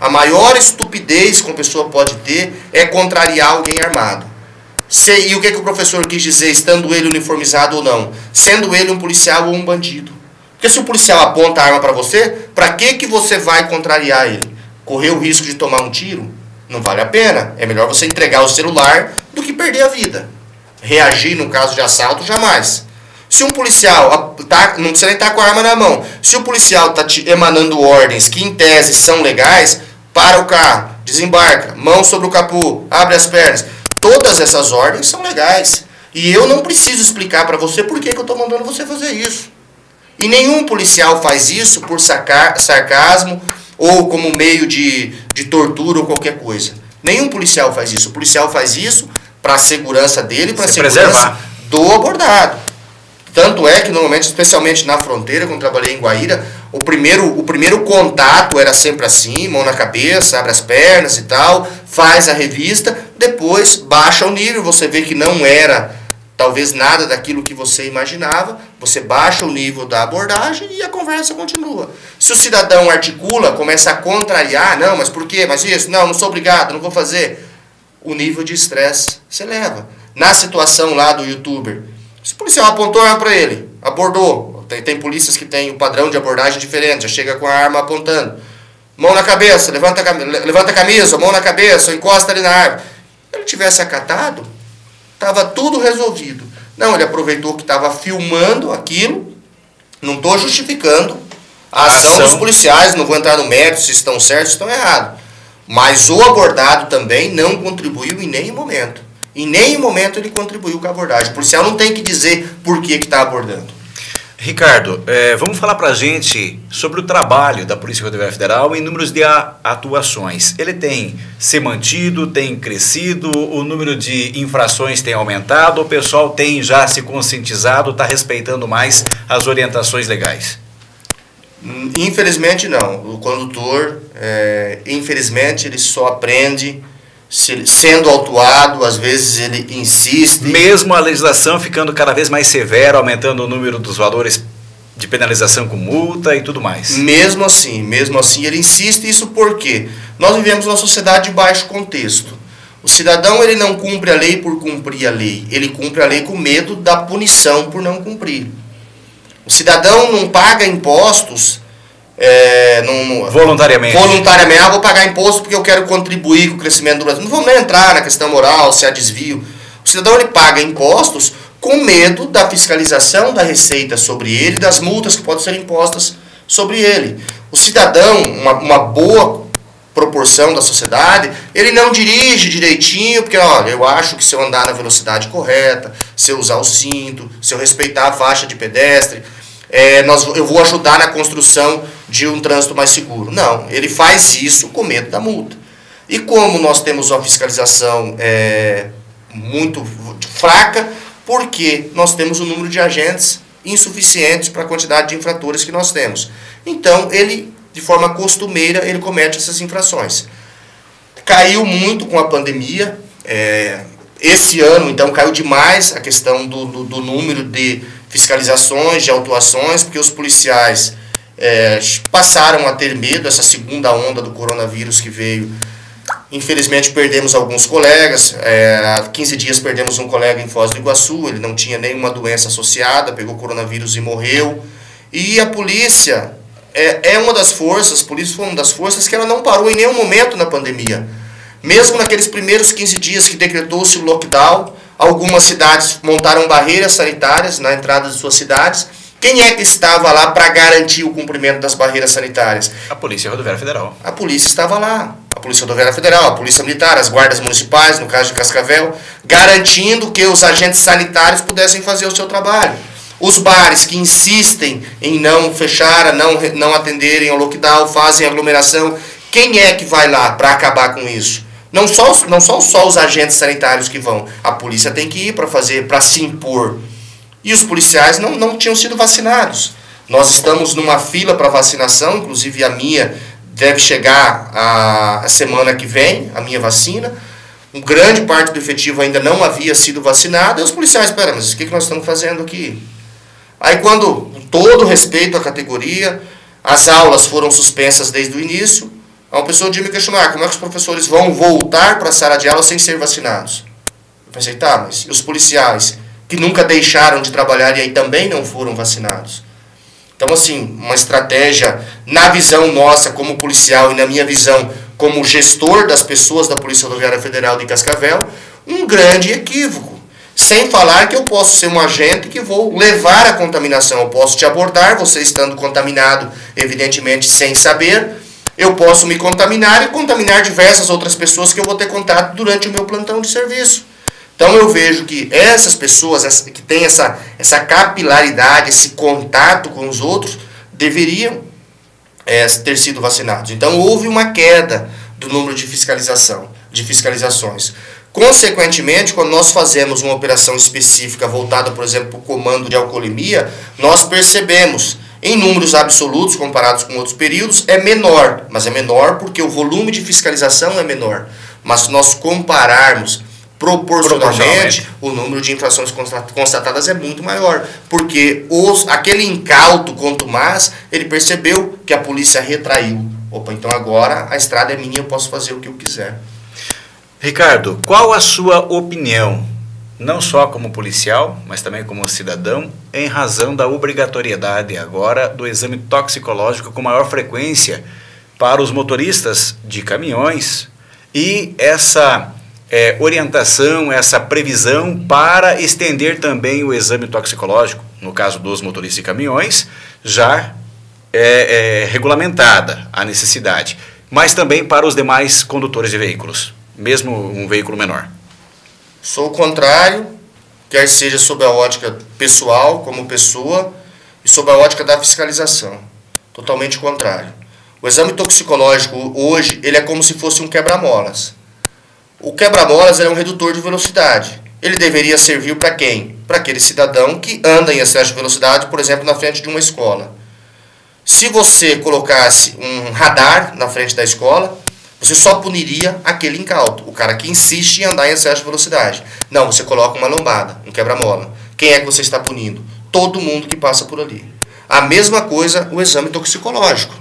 [SPEAKER 3] A maior estupidez que uma pessoa pode ter é contrariar alguém armado. Se, e o que, que o professor quis dizer, estando ele uniformizado ou não? Sendo ele um policial ou um bandido. Porque se o policial aponta a arma para você, para que, que você vai contrariar ele? Correr o risco de tomar um tiro? Não vale a pena. É melhor você entregar o celular do que perder a vida. Reagir no caso de assalto, jamais. Se um policial, tá, não precisa nem estar com a arma na mão, se o policial está emanando ordens que em tese são legais, para o carro, desembarca, mão sobre o capô, abre as pernas. Todas essas ordens são legais. E eu não preciso explicar para você por que, que eu estou mandando você fazer isso. E nenhum policial faz isso por sacar, sarcasmo ou como meio de, de tortura ou qualquer coisa. Nenhum policial faz isso. O policial faz isso para a segurança dele, para a segurança preservar. do abordado. Tanto é que normalmente, especialmente na fronteira, quando trabalhei em Guaíra, o primeiro, o primeiro contato era sempre assim, mão na cabeça, abre as pernas e tal, faz a revista, depois baixa o nível, você vê que não era talvez nada daquilo que você imaginava, você baixa o nível da abordagem e a conversa continua. Se o cidadão articula, começa a contrariar, não, mas por quê? Mas isso? Não, não sou obrigado, não vou fazer. O nível de estresse se eleva. Na situação lá do youtuber, se o policial apontou a arma para ele, abordou, tem, tem polícias que têm um padrão de abordagem diferente, já chega com a arma apontando, mão na cabeça, levanta a, levanta a camisa, mão na cabeça, ou encosta ali na arma. Se ele tivesse acatado, estava tudo resolvido. Não, ele aproveitou que estava filmando aquilo, não estou justificando a ação, ação dos policiais, não vou entrar no mérito se estão certos ou estão errados. Mas o abordado também não contribuiu em nenhum momento. Em nenhum momento ele contribuiu com a abordagem. O policial não tem que dizer por que está abordando.
[SPEAKER 4] Ricardo, é, vamos falar para a gente sobre o trabalho da Polícia Rodoviária Federal em números de atuações. Ele tem se mantido, tem crescido, o número de infrações tem aumentado, o pessoal tem já se conscientizado, está respeitando mais as orientações legais?
[SPEAKER 3] Infelizmente não. O condutor, é, infelizmente, ele só aprende se, sendo autuado, às vezes ele insiste.
[SPEAKER 4] Mesmo a legislação ficando cada vez mais severa, aumentando o número dos valores de penalização com multa e tudo mais.
[SPEAKER 3] Mesmo assim, mesmo assim ele insiste. Isso porque nós vivemos numa sociedade de baixo contexto. O cidadão ele não cumpre a lei por cumprir a lei. Ele cumpre a lei com medo da punição por não cumprir. O cidadão não paga impostos é, não,
[SPEAKER 4] voluntariamente.
[SPEAKER 3] Voluntariamente, ah, vou pagar imposto porque eu quero contribuir com o crescimento do Brasil. Não vamos nem entrar na questão moral, se há desvio. O cidadão ele paga impostos com medo da fiscalização da receita sobre ele, das multas que podem ser impostas sobre ele. O cidadão, uma, uma boa proporção da sociedade, ele não dirige direitinho, porque olha, eu acho que se eu andar na velocidade correta, se eu usar o cinto, se eu respeitar a faixa de pedestre, é, nós, eu vou ajudar na construção de um trânsito mais seguro. Não, ele faz isso com medo da multa. E como nós temos uma fiscalização é, muito fraca, porque nós temos um número de agentes insuficientes para a quantidade de infratores que nós temos. Então, ele, de forma costumeira, ele comete essas infrações. Caiu muito com a pandemia. É, esse ano, então, caiu demais a questão do, do, do número de fiscalizações, de autuações, porque os policiais é, passaram a ter medo, essa segunda onda do coronavírus que veio. Infelizmente perdemos alguns colegas, é, há quinze dias perdemos um colega em Foz do Iguaçu, ele não tinha nenhuma doença associada, pegou coronavírus e morreu. E a polícia é, é uma das forças, a polícia foi uma das forças que ela não parou em nenhum momento na pandemia. Mesmo naqueles primeiros quinze dias que decretou-se o lockdown, algumas cidades montaram barreiras sanitárias na entrada de suas cidades. Quem é que estava lá para garantir o cumprimento das barreiras sanitárias?
[SPEAKER 4] A Polícia Rodoviária Federal.
[SPEAKER 3] A polícia estava lá. A Polícia Rodoviária Federal, a Polícia Militar, as guardas municipais, no caso de Cascavel, garantindo que os agentes sanitários pudessem fazer o seu trabalho. Os bares que insistem em não fechar, não, não atenderem ao lockdown, fazem aglomeração. Quem é que vai lá para acabar com isso? Não, só, não são só os agentes sanitários que vão. A polícia tem que ir para fazer, para se impor. E os policiais não, não tinham sido vacinados. Nós estamos numa fila para vacinação, inclusive a minha deve chegar a, a semana que vem, a minha vacina. Um grande parte do efetivo ainda não havia sido vacinado. E os policiais, espera, mas o que, que nós estamos fazendo aqui? Aí quando, com todo respeito à categoria, as aulas foram suspensas desde o início, Uma pessoa um dia me questionou, ah, como é que os professores vão voltar para a sala de aula sem ser vacinados? Eu pensei, tá, mas e os policiais que nunca deixaram de trabalhar e aí também não foram vacinados? Então, assim, uma estratégia, na visão nossa como policial e na minha visão como gestor das pessoas da Polícia Rodoviária Federal de Cascavel, um grande equívoco. Sem falar que eu posso ser um agente que vou levar a contaminação. Eu posso te abordar, você estando contaminado, evidentemente sem saber. Eu posso me contaminar e contaminar diversas outras pessoas que eu vou ter contato durante o meu plantão de serviço. Então eu vejo que essas pessoas que têm essa, essa capilaridade, esse contato com os outros, deveriam é, ter sido vacinados. Então houve uma queda do número de fiscalização, de fiscalizações. Consequentemente, quando nós fazemos uma operação específica voltada, por exemplo, para o comando de alcoolemia, nós percebemos, em números absolutos, comparados com outros períodos, é menor. Mas é menor porque o volume de fiscalização é menor. Mas se nós compararmos proporcionalmente, o número de infrações constatadas é muito maior. Porque os, aquele incauto contumaz, ele percebeu que a polícia retraiu. Opa, então agora a estrada é minha, eu posso fazer o que eu quiser.
[SPEAKER 4] Ricardo, qual a sua opinião, não só como policial, mas também como cidadão, em razão da obrigatoriedade agora do exame toxicológico com maior frequência para os motoristas de caminhões e essa é, orientação, essa previsão para estender também o exame toxicológico, no caso dos motoristas de caminhões, já é, é regulamentada a necessidade, mas também para os demais condutores de veículos, mesmo um veículo menor?
[SPEAKER 3] Sou o contrário, quer seja sob a ótica pessoal, como pessoa, e sob a ótica da fiscalização. Totalmente contrário. O exame toxicológico hoje, ele é como se fosse um quebra-molas. O quebra-molas é um redutor de velocidade. Ele deveria servir para quem? Para aquele cidadão que anda em excesso de velocidade, por exemplo, na frente de uma escola. Se você colocasse um radar na frente da escola, você só puniria aquele incauto, o cara que insiste em andar em excesso de velocidade. Não, você coloca uma lombada, um quebra-mola. Quem é que você está punindo? Todo mundo que passa por ali. A mesma coisa o exame toxicológico.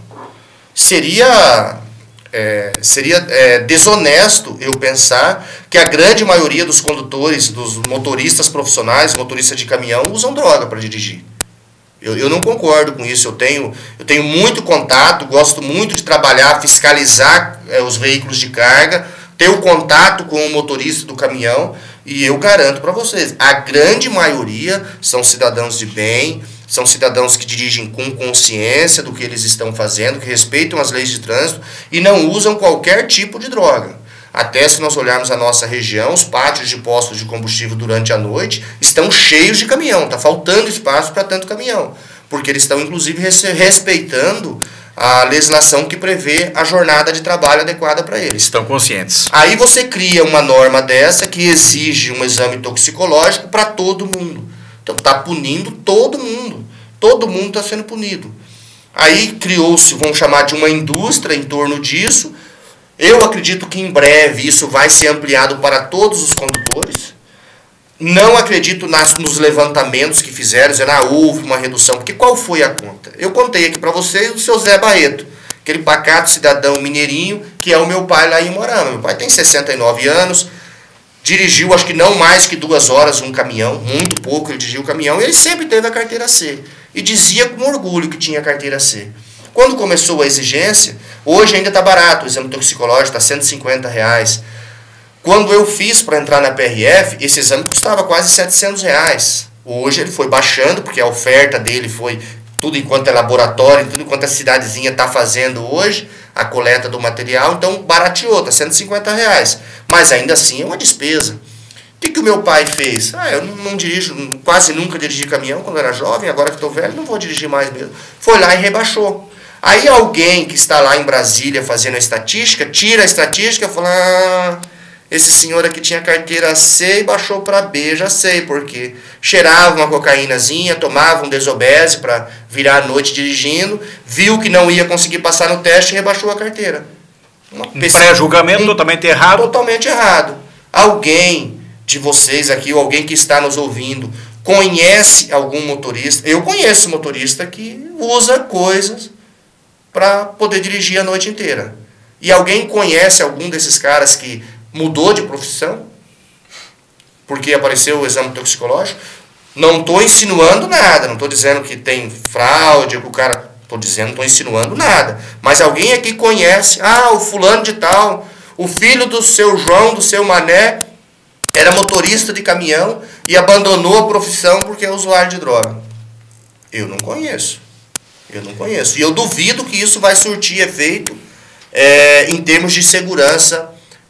[SPEAKER 3] Seria, é, seria é, desonesto eu pensar que a grande maioria dos condutores, dos motoristas profissionais, motoristas de caminhão, usam droga para dirigir. Eu, eu não concordo com isso, eu tenho, eu tenho muito contato, gosto muito de trabalhar, fiscalizar é, os veículos de carga, ter o contato com o motorista do caminhão, e eu garanto para vocês, a grande maioria são cidadãos de bem, são cidadãos que dirigem com consciência do que eles estão fazendo, que respeitam as leis de trânsito e não usam qualquer tipo de droga. Até se nós olharmos a nossa região, os pátios de postos de combustível durante a noite estão cheios de caminhão, está faltando espaço para tanto caminhão, porque eles estão inclusive respeitando a legislação que prevê a jornada de trabalho adequada para eles.
[SPEAKER 4] Estão conscientes.
[SPEAKER 3] Aí você cria uma norma dessa que exige um exame toxicológico para todo mundo. Então está punindo todo mundo, todo mundo está sendo punido. Aí criou-se, vamos chamar de uma indústria em torno disso. Eu acredito que em breve isso vai ser ampliado para todos os condutores. Não acredito nas, nos levantamentos que fizeram, dizendo, ah, houve uma redução. Porque qual foi a conta? Eu contei aqui para vocês o seu Zé Barreto, aquele pacato cidadão mineirinho, que é o meu pai lá em Morama. Meu pai tem sessenta e nove anos, dirigiu acho que não mais que duas horas um caminhão, muito pouco ele dirigiu o caminhão, e ele sempre teve a carteira C. E dizia com orgulho que tinha a carteira C. Quando começou a exigência, hoje ainda está barato, o exame toxicológico está cento e cinquenta reais. Quando eu fiz para entrar na P R F, esse exame custava quase setecentos reais. Hoje ele foi baixando, porque a oferta dele foi tudo enquanto é laboratório, tudo enquanto a cidadezinha está fazendo hoje, a coleta do material, então barateou, está cento e cinquenta reais. Mas ainda assim é uma despesa. O que, que o meu pai fez? Ah, eu não, não dirijo, quase nunca dirigi caminhão quando eu era jovem, agora que estou velho, não vou dirigir mais mesmo. Foi lá e rebaixou. Aí alguém que está lá em Brasília fazendo a estatística, tira a estatística e fala, ah, esse senhor aqui tinha carteira C e baixou para B, já sei por quê. Cheirava uma cocaínazinha, tomava um desobese para virar a noite dirigindo, viu que não ia conseguir passar no teste e rebaixou a carteira.
[SPEAKER 4] Uma um pré-julgamento um, totalmente errado.
[SPEAKER 3] Totalmente errado. Alguém de vocês aqui, ou alguém que está nos ouvindo, conhece algum motorista? Eu conheço motorista que usa coisas para poder dirigir a noite inteira. E alguém conhece algum desses caras que mudou de profissão? Porque apareceu o exame toxicológico? Não estou insinuando nada, não estou dizendo que tem fraude, que o cara... Estou dizendo, não estou insinuando nada. Mas alguém aqui conhece, ah, o fulano de tal, o filho do seu João, do seu Mané, era motorista de caminhão e abandonou a profissão porque é usuário de droga. Eu não conheço. Eu não conheço. E eu duvido que isso vai surtir efeito é, em termos de segurança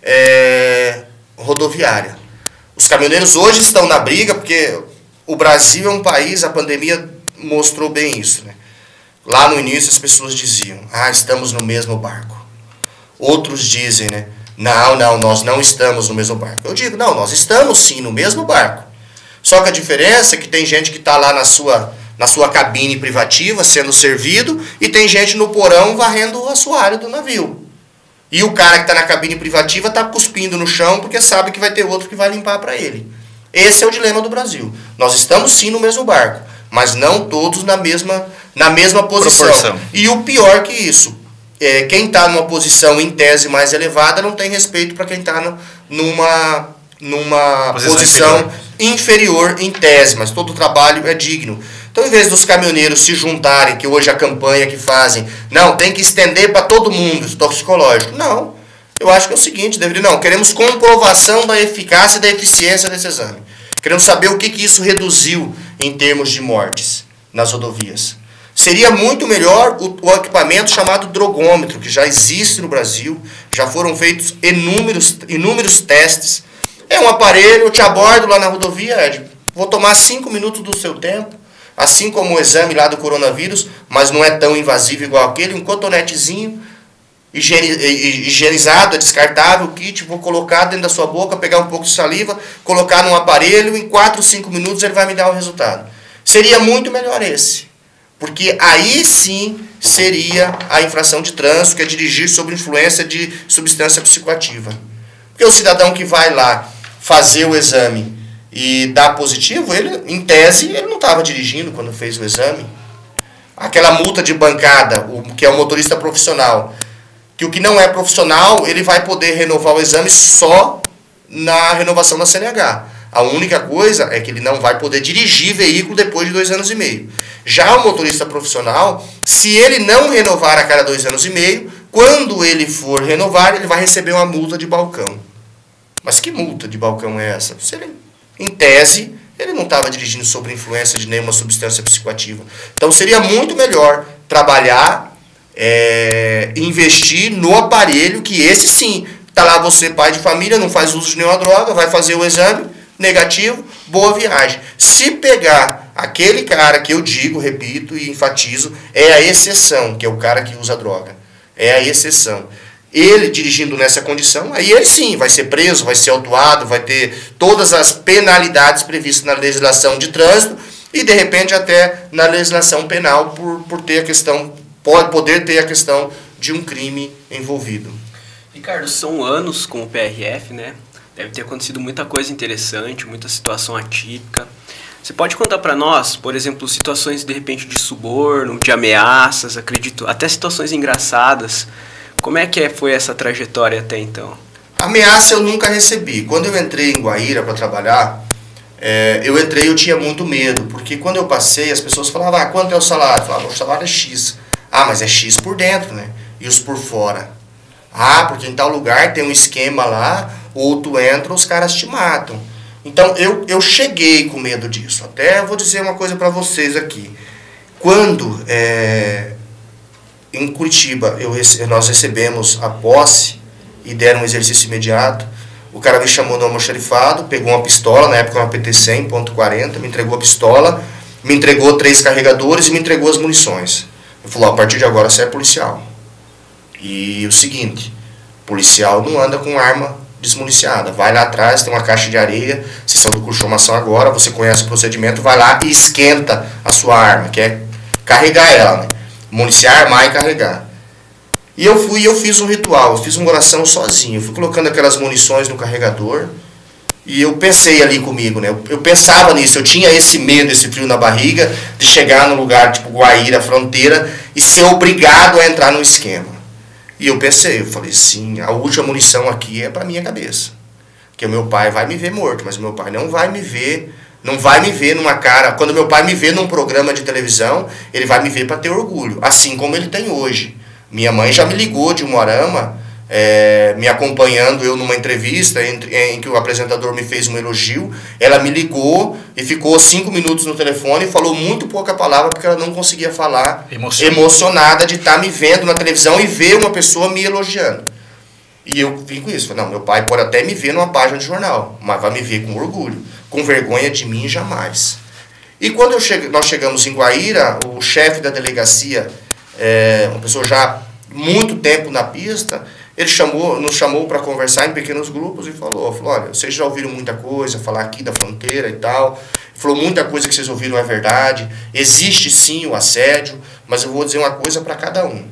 [SPEAKER 3] é, rodoviária. Os caminhoneiros hoje estão na briga porque o Brasil é um país, a pandemia mostrou bem isso, né? Lá no início as pessoas diziam, ah, estamos no mesmo barco. Outros dizem, né? Não, não, nós não estamos no mesmo barco. Eu digo, não, nós estamos sim no mesmo barco. Só que a diferença é que tem gente que está lá na sua, na sua cabine privativa sendo servido e tem gente no porão varrendo o assoalho do navio. E o cara que está na cabine privativa está cuspindo no chão porque sabe que vai ter outro que vai limpar para ele. Esse é o dilema do Brasil. Nós estamos sim no mesmo barco, mas não todos na mesma, na mesma posição. Proporção. E o pior que isso, é, quem está numa posição em tese mais elevada não tem respeito para quem está numa, numa posição, posição inferior. inferior em tese, mas todo o trabalho é digno. Então, em vez dos caminhoneiros se juntarem, que hoje a campanha que fazem, não, tem que estender para todo mundo, isso toxicológico. Não, eu acho que é o seguinte, deveria, não, queremos comprovação da eficácia e da eficiência desse exame. Queremos saber o que, que isso reduziu em termos de mortes nas rodovias. Seria muito melhor o, o equipamento chamado drogômetro, que já existe no Brasil, já foram feitos inúmeros, inúmeros testes. É um aparelho, eu te abordo lá na rodovia, Ed, vou tomar cinco minutos do seu tempo, assim como o exame lá do coronavírus, mas não é tão invasivo igual aquele, um cotonetezinho, higienizado, é descartável, kit, vou colocar dentro da sua boca, pegar um pouco de saliva, colocar num aparelho, em quatro, cinco minutos ele vai me dar o resultado. Seria muito melhor esse, porque aí sim seria a infração de trânsito, que é dirigir sob influência de substância psicoativa. Porque o cidadão que vai lá fazer o exame e dá positivo, ele, em tese, ele não estava dirigindo quando fez o exame. Aquela multa de bancada, o que é o motorista profissional, que o que não é profissional, ele vai poder renovar o exame só na renovação da C N H. A única coisa é que ele não vai poder dirigir veículo depois de dois anos e meio. Já o motorista profissional, se ele não renovar a cada dois anos e meio, quando ele for renovar, ele vai receber uma multa de balcão. Mas que multa de balcão é essa? Se ele, em tese, ele não estava dirigindo sob influência de nenhuma substância psicoativa. Então seria muito melhor trabalhar, É, investir no aparelho, que esse sim, está lá você, pai de família, não faz uso de nenhuma droga, vai fazer o exame, negativo, boa viagem. Se pegar aquele cara que eu digo, repito e enfatizo, é a exceção, que é o cara que usa droga. É a exceção. Ele dirigindo nessa condição, aí ele sim vai ser preso, vai ser autuado, vai ter todas as penalidades previstas na legislação de trânsito e de repente até na legislação penal por, por ter a questão pode poder ter a questão de um crime envolvido.
[SPEAKER 2] Ricardo, são anos com o P R F, né? Deve ter acontecido muita coisa interessante, muita situação atípica. Você pode contar para nós, por exemplo, situações de repente de suborno, de ameaças, acredito, até situações engraçadas. Como é que foi essa trajetória até então?
[SPEAKER 3] Ameaça eu nunca recebi. Quando eu entrei em Guaíra para trabalhar, é, eu entrei eu tinha muito medo, porque quando eu passei as pessoas falavam, ah, quanto é o salário? Eu falava, o salário é X. Ah, mas é X por dentro, né? E os por fora? Ah, porque em tal lugar tem um esquema lá, ou tu entra, os caras te matam. Então, eu, eu cheguei com medo disso. Até vou dizer uma coisa para vocês aqui. Quando, é, em Curitiba, eu, nós recebemos a posse e deram um exercício imediato, o cara me chamou no almoxarifado, pegou uma pistola, na época uma P T cem ponto quarenta, me entregou a pistola, me entregou três carregadores e me entregou as munições. Ele falou, a partir de agora você é policial. E o seguinte, policial não anda com arma desmuniciada. Vai lá atrás, tem uma caixa de areia, vocês são do curso de formação agora, você conhece o procedimento, vai lá e esquenta a sua arma, que é carregar ela, né? Municiar, armar e carregar. E eu fui e eu fiz um ritual, eu fiz uma oração sozinho, eu fui colocando aquelas munições no carregador, e eu pensei ali comigo, né? Eu, eu pensava nisso, eu tinha esse medo, esse frio na barriga, de chegar num lugar tipo Guaíra, fronteira, e ser obrigado a entrar no esquema. E eu pensei, eu falei, sim, a última munição aqui é para minha cabeça. Porque o meu pai vai me ver morto, mas o meu pai não vai me ver, não vai me ver numa cara... Quando meu pai me vê num programa de televisão, ele vai me ver para ter orgulho, assim como ele tem hoje. Minha mãe já me ligou de Umuarama, é, me acompanhando eu numa entrevista em, em que o apresentador me fez um elogio. Ela me ligou e ficou cinco minutos no telefone e falou muito pouca palavra porque ela não conseguia falar,
[SPEAKER 4] Emocionado.
[SPEAKER 3] emocionada de estar me vendo na televisão e ver uma pessoa me elogiando. E eu vim com isso. Falei, não, meu pai pode até me ver numa página de jornal, mas vai me ver com orgulho. Com vergonha de mim, jamais. E quando eu che nós chegamos em Guaíra, o chefe da delegacia, é, uma pessoa já muito tempo na pista, ele chamou, nos chamou para conversar em pequenos grupos e falou, falou, olha, vocês já ouviram muita coisa, falar aqui da fronteira e tal, falou, muita coisa que vocês ouviram é verdade, existe sim o assédio, mas eu vou dizer uma coisa para cada um.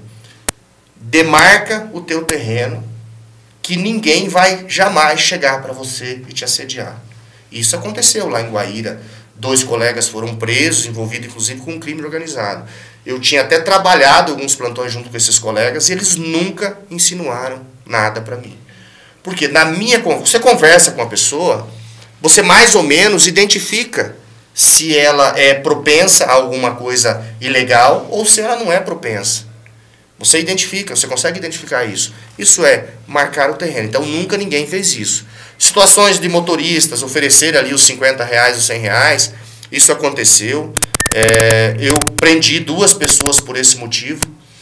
[SPEAKER 3] Demarca o teu terreno, que ninguém vai jamais chegar para você e te assediar. Isso aconteceu lá em Guaíra. Dois colegas foram presos, envolvidos inclusive com um crime organizado. Eu tinha até trabalhado alguns plantões junto com esses colegas e eles nunca insinuaram nada para mim. Porque na minha você conversa com a pessoa, você mais ou menos identifica se ela é propensa a alguma coisa ilegal ou se ela não é propensa. Você identifica, você consegue identificar isso. Isso é marcar o terreno. Então nunca ninguém fez isso. Situações de motoristas oferecerem ali os cinquenta reais, os cem reais, isso aconteceu. É, eu prendi duas pessoas por esse motivo.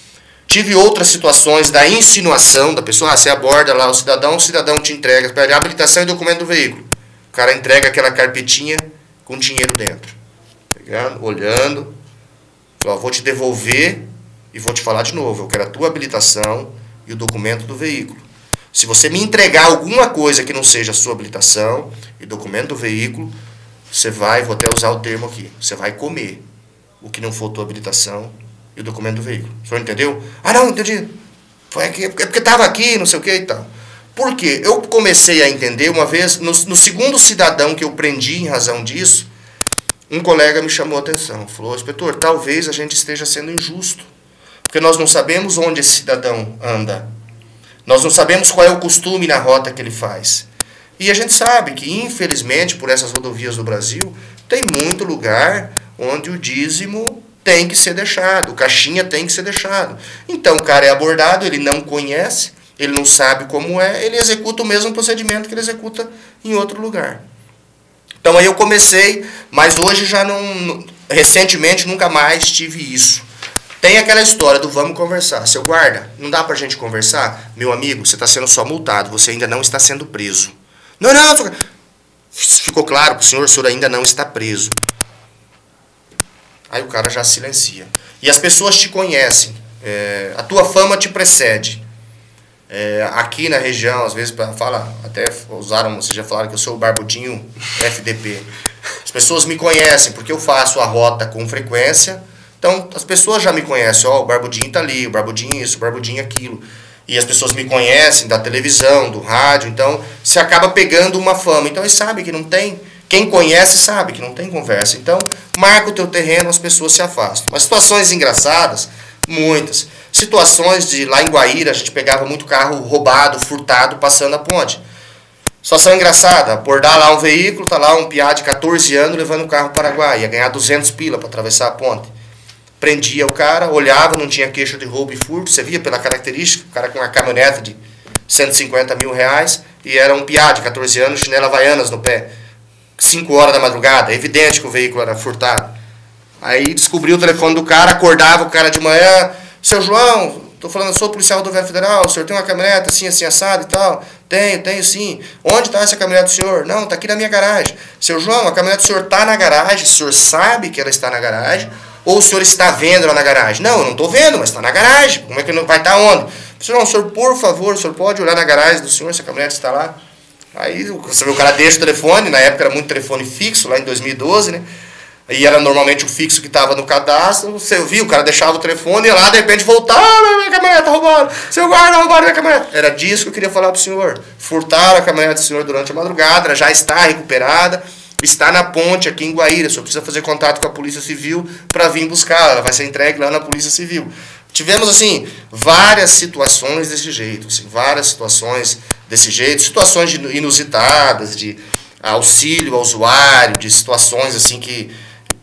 [SPEAKER 3] Tive outras situações da insinuação da pessoa. Ah, você aborda lá o cidadão, o cidadão te entrega, pede habilitação e documento do veículo. O cara entrega aquela carpetinha com dinheiro dentro. Pegando, olhando. Ó, vou te devolver e vou te falar de novo. Eu quero a tua habilitação e o documento do veículo. Se você me entregar alguma coisa que não seja a sua habilitação e documento do veículo, você vai, vou até usar o termo aqui, você vai comer o que não for a tua habilitação e o documento do veículo. O senhor entendeu? Ah, não, entendi. Foi aqui, é porque estava aqui, não sei o que e tal. Por quê? Eu comecei a entender uma vez, no, no segundo cidadão que eu prendi em razão disso, um colega me chamou a atenção. Falou, inspetor, talvez a gente esteja sendo injusto. Porque nós não sabemos onde esse cidadão anda. Nós não sabemos qual é o costume na rota que ele faz. E a gente sabe que, infelizmente, por essas rodovias do Brasil, tem muito lugar onde o dízimo tem que ser deixado, o caixinha tem que ser deixado. Então o cara é abordado, ele não conhece, ele não sabe como é, ele executa o mesmo procedimento que ele executa em outro lugar. Então aí eu comecei, mas hoje já não... Recentemente nunca mais tive isso. Tem aquela história do vamos conversar. Seu guarda, não dá pra gente conversar? Meu amigo, você está sendo só multado, você ainda não está sendo preso. Não, não, ficou claro para o senhor, o senhor ainda não está preso. Aí o cara já silencia. E as pessoas te conhecem, é, a tua fama te precede. É, aqui na região, às vezes, fala, até usaram, vocês já falaram que eu sou o Barbudinho F D P. As pessoas me conhecem porque eu faço a rota com frequência. Então, as pessoas já me conhecem, ó, oh, o Barbudinho tá ali, o Barbudinho isso, o Barbudinho aquilo. E as pessoas me conhecem da televisão, do rádio, então você acaba pegando uma fama. Então, eles sabem que não tem, quem conhece sabe que não tem conversa. Então, marca o teu terreno, as pessoas se afastam. Mas situações engraçadas, muitas. Situações de, lá em Guaíra, a gente pegava muito carro roubado, furtado, passando a ponte. Situação engraçada, abordar lá um veículo, tá lá um piá de quatorze anos levando o carro para Paraguai, ia ganhar duzentos pila para atravessar a ponte. Prendia o cara, olhava, não tinha queixa de roubo e furto, você via pela característica, o cara com uma caminhonete de cento e cinquenta mil reais, e era um piá de quatorze anos, chinela havaianas no pé, cinco horas da madrugada, é evidente que o veículo era furtado. Aí descobriu o telefone do cara, acordava o cara de manhã, seu João, tô falando, eu sou policial rodoviária federal, o senhor tem uma caminhonete assim, assim, assado e tal? Tenho, tenho sim. Onde está essa caminhonete do senhor? Não, está aqui na minha garagem. Seu João, a caminhonete do senhor está na garagem, o senhor sabe que ela está na garagem, ou o senhor está vendo ela na garagem? Não, eu não estou vendo, mas está na garagem. Como é que não vai estar onde? Senhor, senhor, por favor, o senhor pode olhar na garagem do senhor se a caminhonete está lá? Aí você vê, o cara deixa o telefone, na época era muito telefone fixo, lá em dois mil e doze, né? E era normalmente o fixo que estava no cadastro. Você viu, o cara deixava o telefone e lá de repente voltava, ah, minha caminhonete está roubada, seu guarda roubaram minha caminhonete. Era disso que eu queria falar para o senhor. Furtaram a caminhonete do senhor durante a madrugada, ela já está recuperada. Está na ponte aqui em Guaíra, só precisa fazer contato com a Polícia Civil para vir buscar, ela vai ser entregue lá na Polícia Civil. tivemos, assim, várias situações desse jeito, assim, várias situações desse jeito, situações de inusitadas, de auxílio ao usuário, de situações, assim, que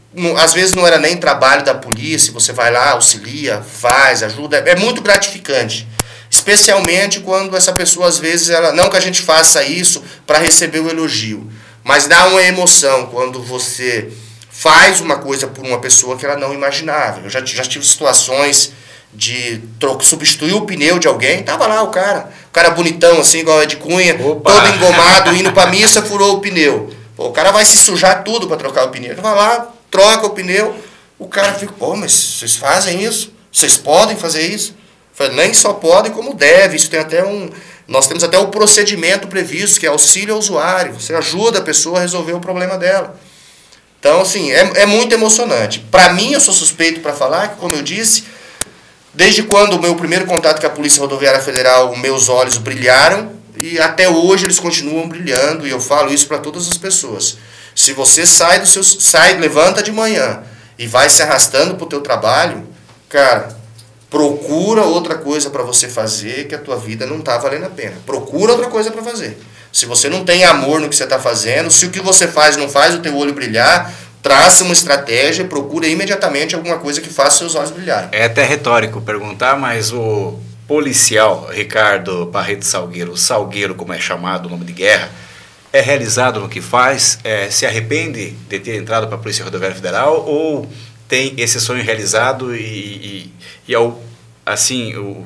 [SPEAKER 3] às vezes não era nem trabalho da polícia, você vai lá, auxilia, faz, ajuda, é muito gratificante. Especialmente quando essa pessoa, às vezes, ela, não que a gente faça isso para receber o elogio, mas dá uma emoção quando você faz uma coisa por uma pessoa que ela não imaginava. Eu já, já tive situações de troco, substituir o pneu de alguém, tava lá o cara, o cara bonitão assim, igual é de Cunha, Opa. todo engomado, indo pra missa, furou o pneu. Pô, o cara vai se sujar tudo para trocar o pneu. Ele vai lá, troca o pneu, o cara fica, pô, mas vocês fazem isso? Vocês podem fazer isso? Eu falei, nem só podem, como deve. Isso tem até um... Nós temos até um procedimento previsto, que é auxílio ao usuário. Você ajuda a pessoa a resolver o problema dela. Então, assim, é, é muito emocionante. Para mim, eu sou suspeito para falar que, como eu disse, desde quando o meu primeiro contato com a Polícia Rodoviária Federal, meus olhos brilharam, e até hoje eles continuam brilhando, e eu falo isso para todas as pessoas. Se você sai do seu, sai, levanta de manhã e vai se arrastando para o teu trabalho, cara, procura outra coisa para você fazer, que a tua vida não está valendo a pena. Procura outra coisa para fazer. Se você não tem amor no que você está fazendo, se o que você faz não faz o teu olho brilhar, traça uma estratégia e procura imediatamente alguma coisa que faça seus olhos brilharem.
[SPEAKER 4] É até retórico perguntar, mas o policial Ricardo Barreto Salgueiro, o Salgueiro, como é chamado, o nome de guerra, é realizado no que faz? É, se arrepende de ter entrado para a Polícia Rodoviária Federal ou tem esse sonho realizado e, e, e ao, assim, o,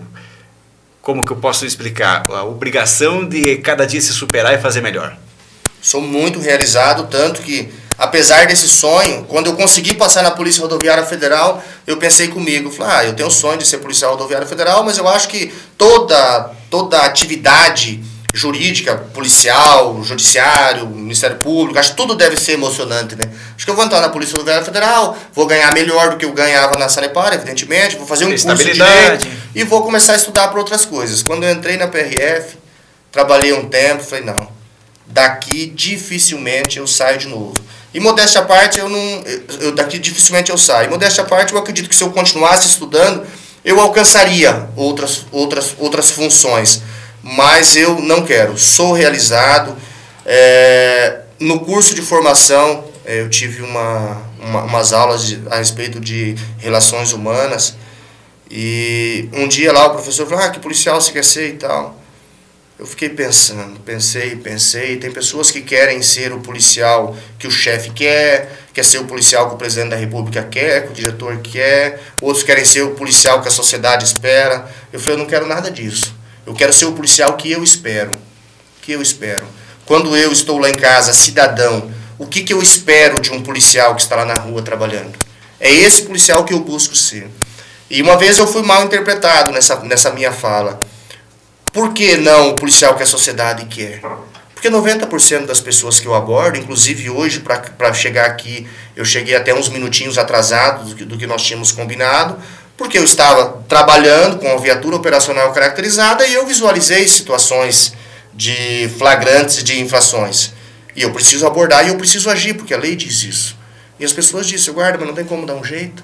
[SPEAKER 4] como que eu posso explicar? A obrigação de cada dia se superar e fazer melhor.
[SPEAKER 3] Sou muito realizado, tanto que, apesar desse sonho, quando eu consegui passar na Polícia Rodoviária Federal, eu pensei comigo, falei, ah, eu tenho o sonho de ser policial rodoviário federal, mas eu acho que toda, toda atividade jurídica, policial, judiciário, Ministério Público, acho que tudo deve ser emocionante, né? Acho que eu vou entrar na Polícia Rodoviária Federal, vou ganhar melhor do que eu ganhava na Sanepar, evidentemente, vou fazer um curso de direito e vou começar a estudar para outras coisas. Quando eu entrei na P R F, trabalhei um tempo, falei, não, daqui dificilmente eu saio de novo. E modéstia à parte, eu não, eu, daqui dificilmente eu saio. Modéstia à parte, eu acredito que se eu continuasse estudando, eu alcançaria outras, outras, outras funções. Mas eu não quero, sou realizado. É, no curso de formação, eu tive uma, uma, umas aulas de, a respeito de relações humanas, e um dia lá o professor falou, ah, que policial você quer ser e tal. Eu fiquei pensando, pensei, pensei, tem pessoas que querem ser o policial que o chefe quer, quer ser o policial que o presidente da república quer, que o diretor quer, outros querem ser o policial que a sociedade espera. Eu falei, eu não quero nada disso. Eu quero ser o policial que eu espero, que eu espero. Quando eu estou lá em casa, cidadão, o que, que eu espero de um policial que está lá na rua trabalhando? É esse policial que eu busco ser. E uma vez eu fui mal interpretado nessa, nessa minha fala. Por que não o policial que a sociedade quer? Porque noventa por cento das pessoas que eu abordo, inclusive hoje, para chegar aqui, eu cheguei até uns minutinhos atrasados do que, do que nós tínhamos combinado, porque eu estava trabalhando com a viatura operacional caracterizada e eu visualizei situações de flagrantes de infrações. E eu preciso abordar e eu preciso agir, porque a lei diz isso. E as pessoas dizem, guarda, mas não tem como dar um jeito.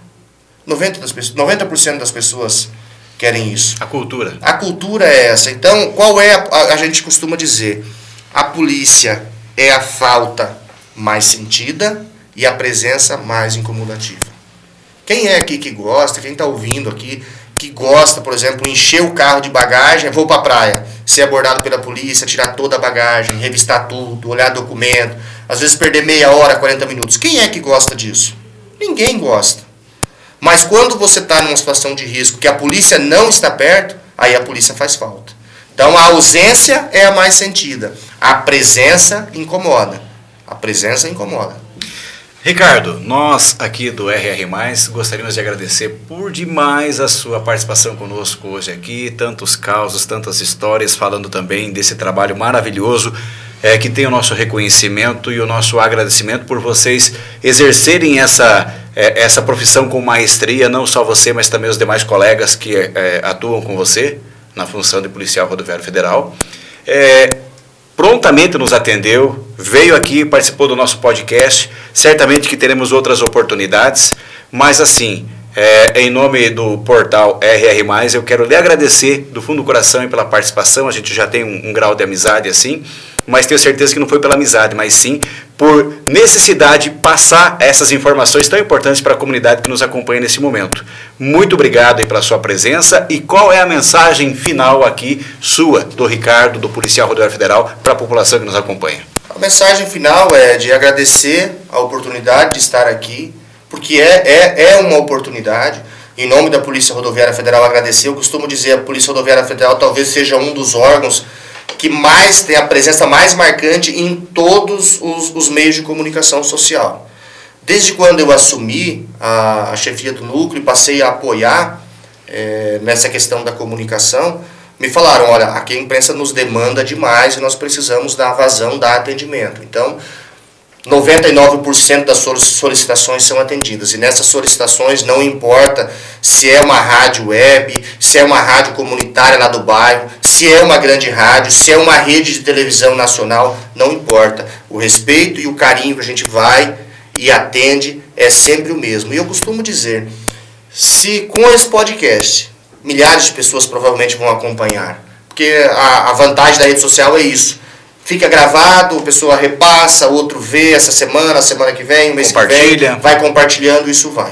[SPEAKER 3] noventa por cento das pessoas querem isso.
[SPEAKER 4] A cultura.
[SPEAKER 3] A cultura é essa. Então, qual é a, a, a gente costuma dizer? A polícia é a falta mais sentida e a presença mais incomodativa. Quem é aqui que gosta, quem está ouvindo aqui, que gosta, por exemplo, encher o carro de bagagem, vou para a praia, ser abordado pela polícia, tirar toda a bagagem, revistar tudo, olhar documento, às vezes perder meia hora, quarenta minutos. Quem é que gosta disso? Ninguém gosta. Mas quando você está numa situação de risco, que a polícia não está perto, aí a polícia faz falta. Então a ausência é a mais sentida. A presença incomoda. A presença incomoda.
[SPEAKER 4] Ricardo, nós aqui do R R mais, gostaríamos de agradecer por demais a sua participação conosco hoje aqui, tantos causos, tantas histórias, falando também desse trabalho maravilhoso, é, que tem o nosso reconhecimento e o nosso agradecimento por vocês exercerem essa, é, essa profissão com maestria, não só você, mas também os demais colegas que é, atuam com você na função de policial rodoviário federal. É, prontamente nos atendeu, veio aqui, participou do nosso podcast, certamente que teremos outras oportunidades, mas assim, É, em nome do portal R R mais, eu quero lhe agradecer do fundo do coração e pela participação. A gente já tem um, um grau de amizade assim, mas tenho certeza que não foi pela amizade, mas sim por necessidade de passar essas informações tão importantes para a comunidade que nos acompanha nesse momento. Muito obrigado aí pela sua presença. E qual é a mensagem final aqui sua, do Ricardo, do Policial Rodoviário Federal, para a população que nos acompanha?
[SPEAKER 3] A mensagem final é de agradecer a oportunidade de estar aqui, porque é, é, é uma oportunidade. Em nome da Polícia Rodoviária Federal, agradecer. Eu costumo dizer, a Polícia Rodoviária Federal talvez seja um dos órgãos que mais tem a presença mais marcante em todos os, os meios de comunicação social. Desde quando eu assumi a, a chefia do núcleo e passei a apoiar é, nessa questão da comunicação, me falaram, olha, aqui a imprensa nos demanda demais e nós precisamos dar vazão, dar atendimento. Então, noventa e nove por cento das solicitações são atendidas. E nessas solicitações não importa se é uma rádio web, se é uma rádio comunitária lá do bairro, se é uma grande rádio, se é uma rede de televisão nacional, não importa. O respeito e o carinho que a gente vai e atende é sempre o mesmo. E eu costumo dizer, se com esse podcast milhares de pessoas provavelmente vão acompanhar, porque a, a vantagem da rede social é isso. Fica gravado, a pessoa repassa, outro vê essa semana, semana que vem, o mês que vem, vai compartilhando, isso vai.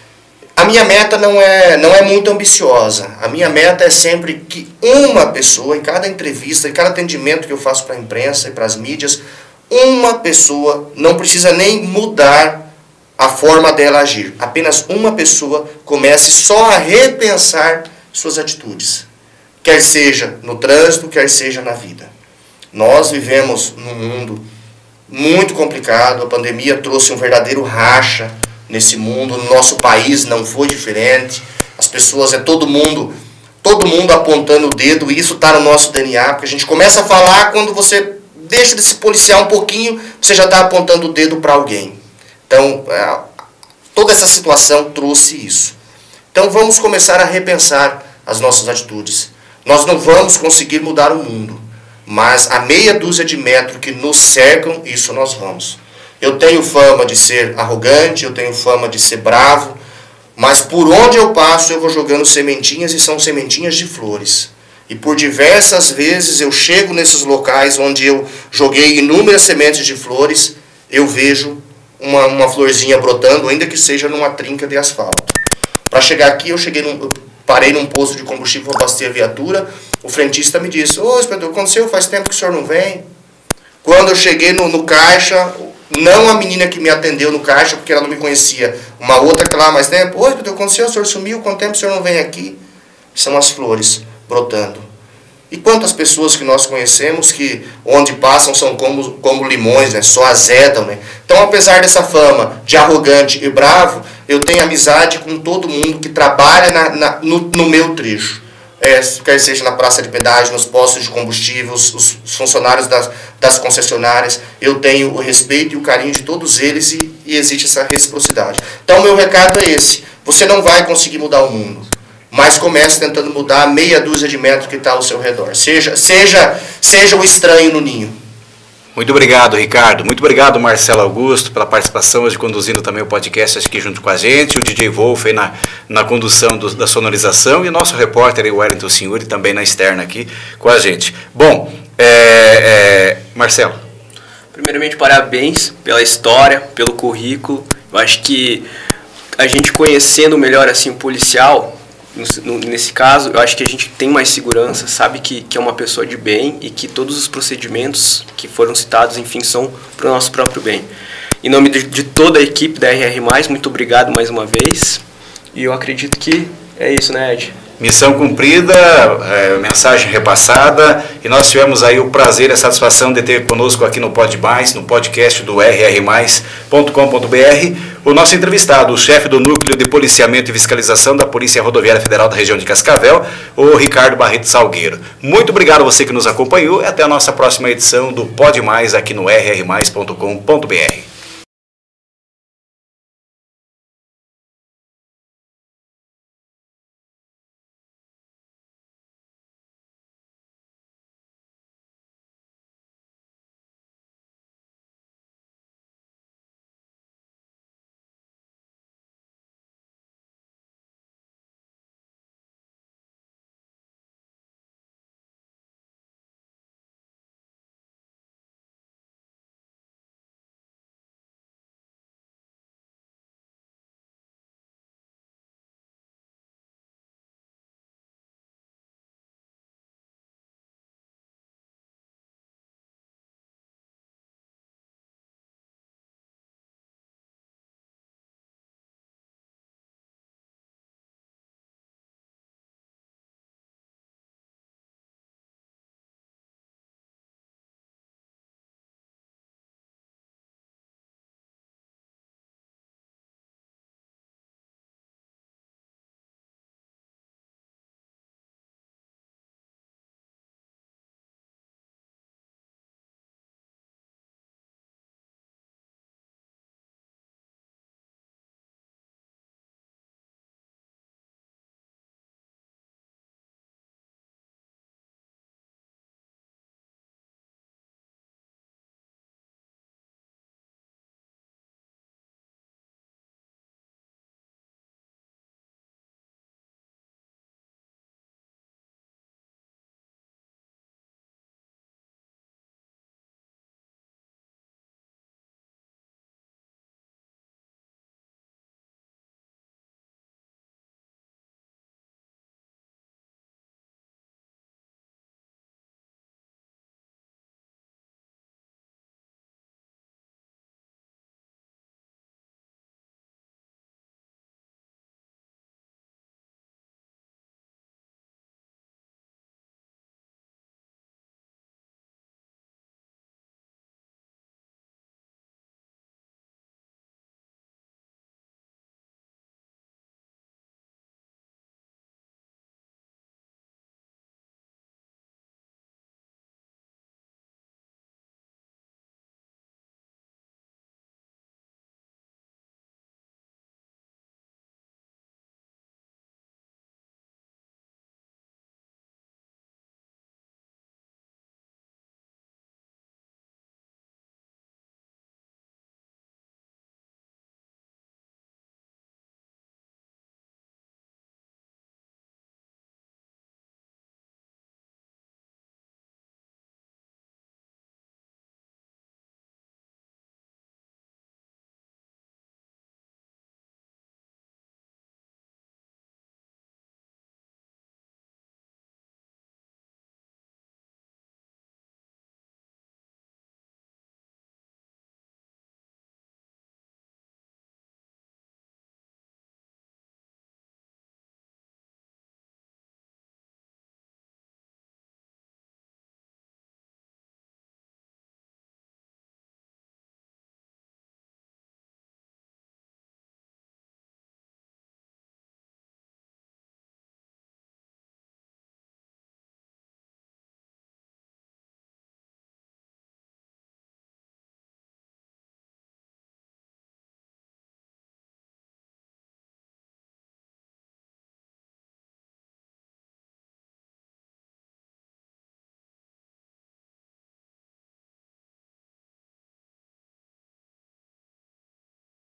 [SPEAKER 3] A minha meta não é, não é muito ambiciosa. A minha meta é sempre que uma pessoa, em cada entrevista, em cada atendimento que eu faço para a imprensa e para as mídias, uma pessoa, não precisa nem mudar a forma dela agir. Apenas uma pessoa comece só a repensar suas atitudes. Quer seja no trânsito, quer seja na vida. Nós vivemos num mundo muito complicado, a pandemia trouxe um verdadeiro racha nesse mundo, no nosso país não foi diferente, as pessoas, é todo mundo, todo mundo apontando o dedo, e isso está no nosso D N A, porque a gente começa a falar, quando você deixa de se policiar um pouquinho, você já está apontando o dedo para alguém. Então, é, toda essa situação trouxe isso. Então vamos começar a repensar as nossas atitudes. Nós não vamos conseguir mudar o mundo, mas a meia dúzia de metros que nos cercam, isso nós vamos. Eu tenho fama de ser arrogante, eu tenho fama de ser bravo, mas por onde eu passo eu vou jogando sementinhas, e são sementinhas de flores. E por diversas vezes eu chego nesses locais onde eu joguei inúmeras sementes de flores, eu vejo uma, uma florzinha brotando, ainda que seja numa trinca de asfalto. Para chegar aqui, eu cheguei num, eu parei num posto de combustível para abastecer a viatura. O frentista me disse, ô, inspetor, aconteceu, faz tempo que o senhor não vem. Quando eu cheguei no, no caixa, não a menina que me atendeu no caixa, porque ela não me conhecia, uma outra que lá há mais tempo, ô, inspetor, aconteceu, o senhor sumiu, quanto tempo o senhor não vem aqui? São as flores brotando. E quantas pessoas que nós conhecemos que onde passam são como, como limões, né? Só azedam, né? Então, apesar dessa fama de arrogante e bravo, eu tenho amizade com todo mundo que trabalha na, na, no, no meu trecho. É, quer seja na praça de pedágio, nos postos de combustível, os, os funcionários das, das concessionárias, eu tenho o respeito e o carinho de todos eles, e, e existe essa reciprocidade. Então, meu recado é esse: você não vai conseguir mudar o mundo, mas comece tentando mudar a meia dúzia de metros que está ao seu redor. Seja, seja, seja o estranho no ninho.
[SPEAKER 4] Muito obrigado, Ricardo. Muito obrigado, Marcelo Augusto, pela participação hoje, conduzindo também o podcast aqui junto com a gente. O D J Wolf aí na, na condução do, da sonorização, e o nosso repórter, o Wellington Senhuri, também na externa aqui com a gente. Bom, é, é, Marcelo.
[SPEAKER 2] Primeiramente, parabéns pela história, pelo currículo. Eu acho que a gente conhecendo melhor assim, o policial, nesse caso, eu acho que a gente tem mais segurança, sabe que, que é uma pessoa de bem, e que todos os procedimentos que foram citados, enfim, são para o nosso próprio bem. Em nome de, de toda a equipe da R R mais, muito obrigado mais uma vez, e eu acredito que é isso, né, Ed?
[SPEAKER 4] Missão cumprida, é, mensagem repassada, e nós tivemos aí o prazer e a satisfação de ter conosco aqui no Pod Mais, no podcast do r r mais ponto com ponto b r, o nosso entrevistado, o chefe do Núcleo de Policiamento e Fiscalização da Polícia Rodoviária Federal da região de Cascavel, o Ricardo Barreto Salgueiro. Muito obrigado a você que nos acompanhou, e até a nossa próxima edição do Pod Mais aqui no r r mais ponto com ponto b r.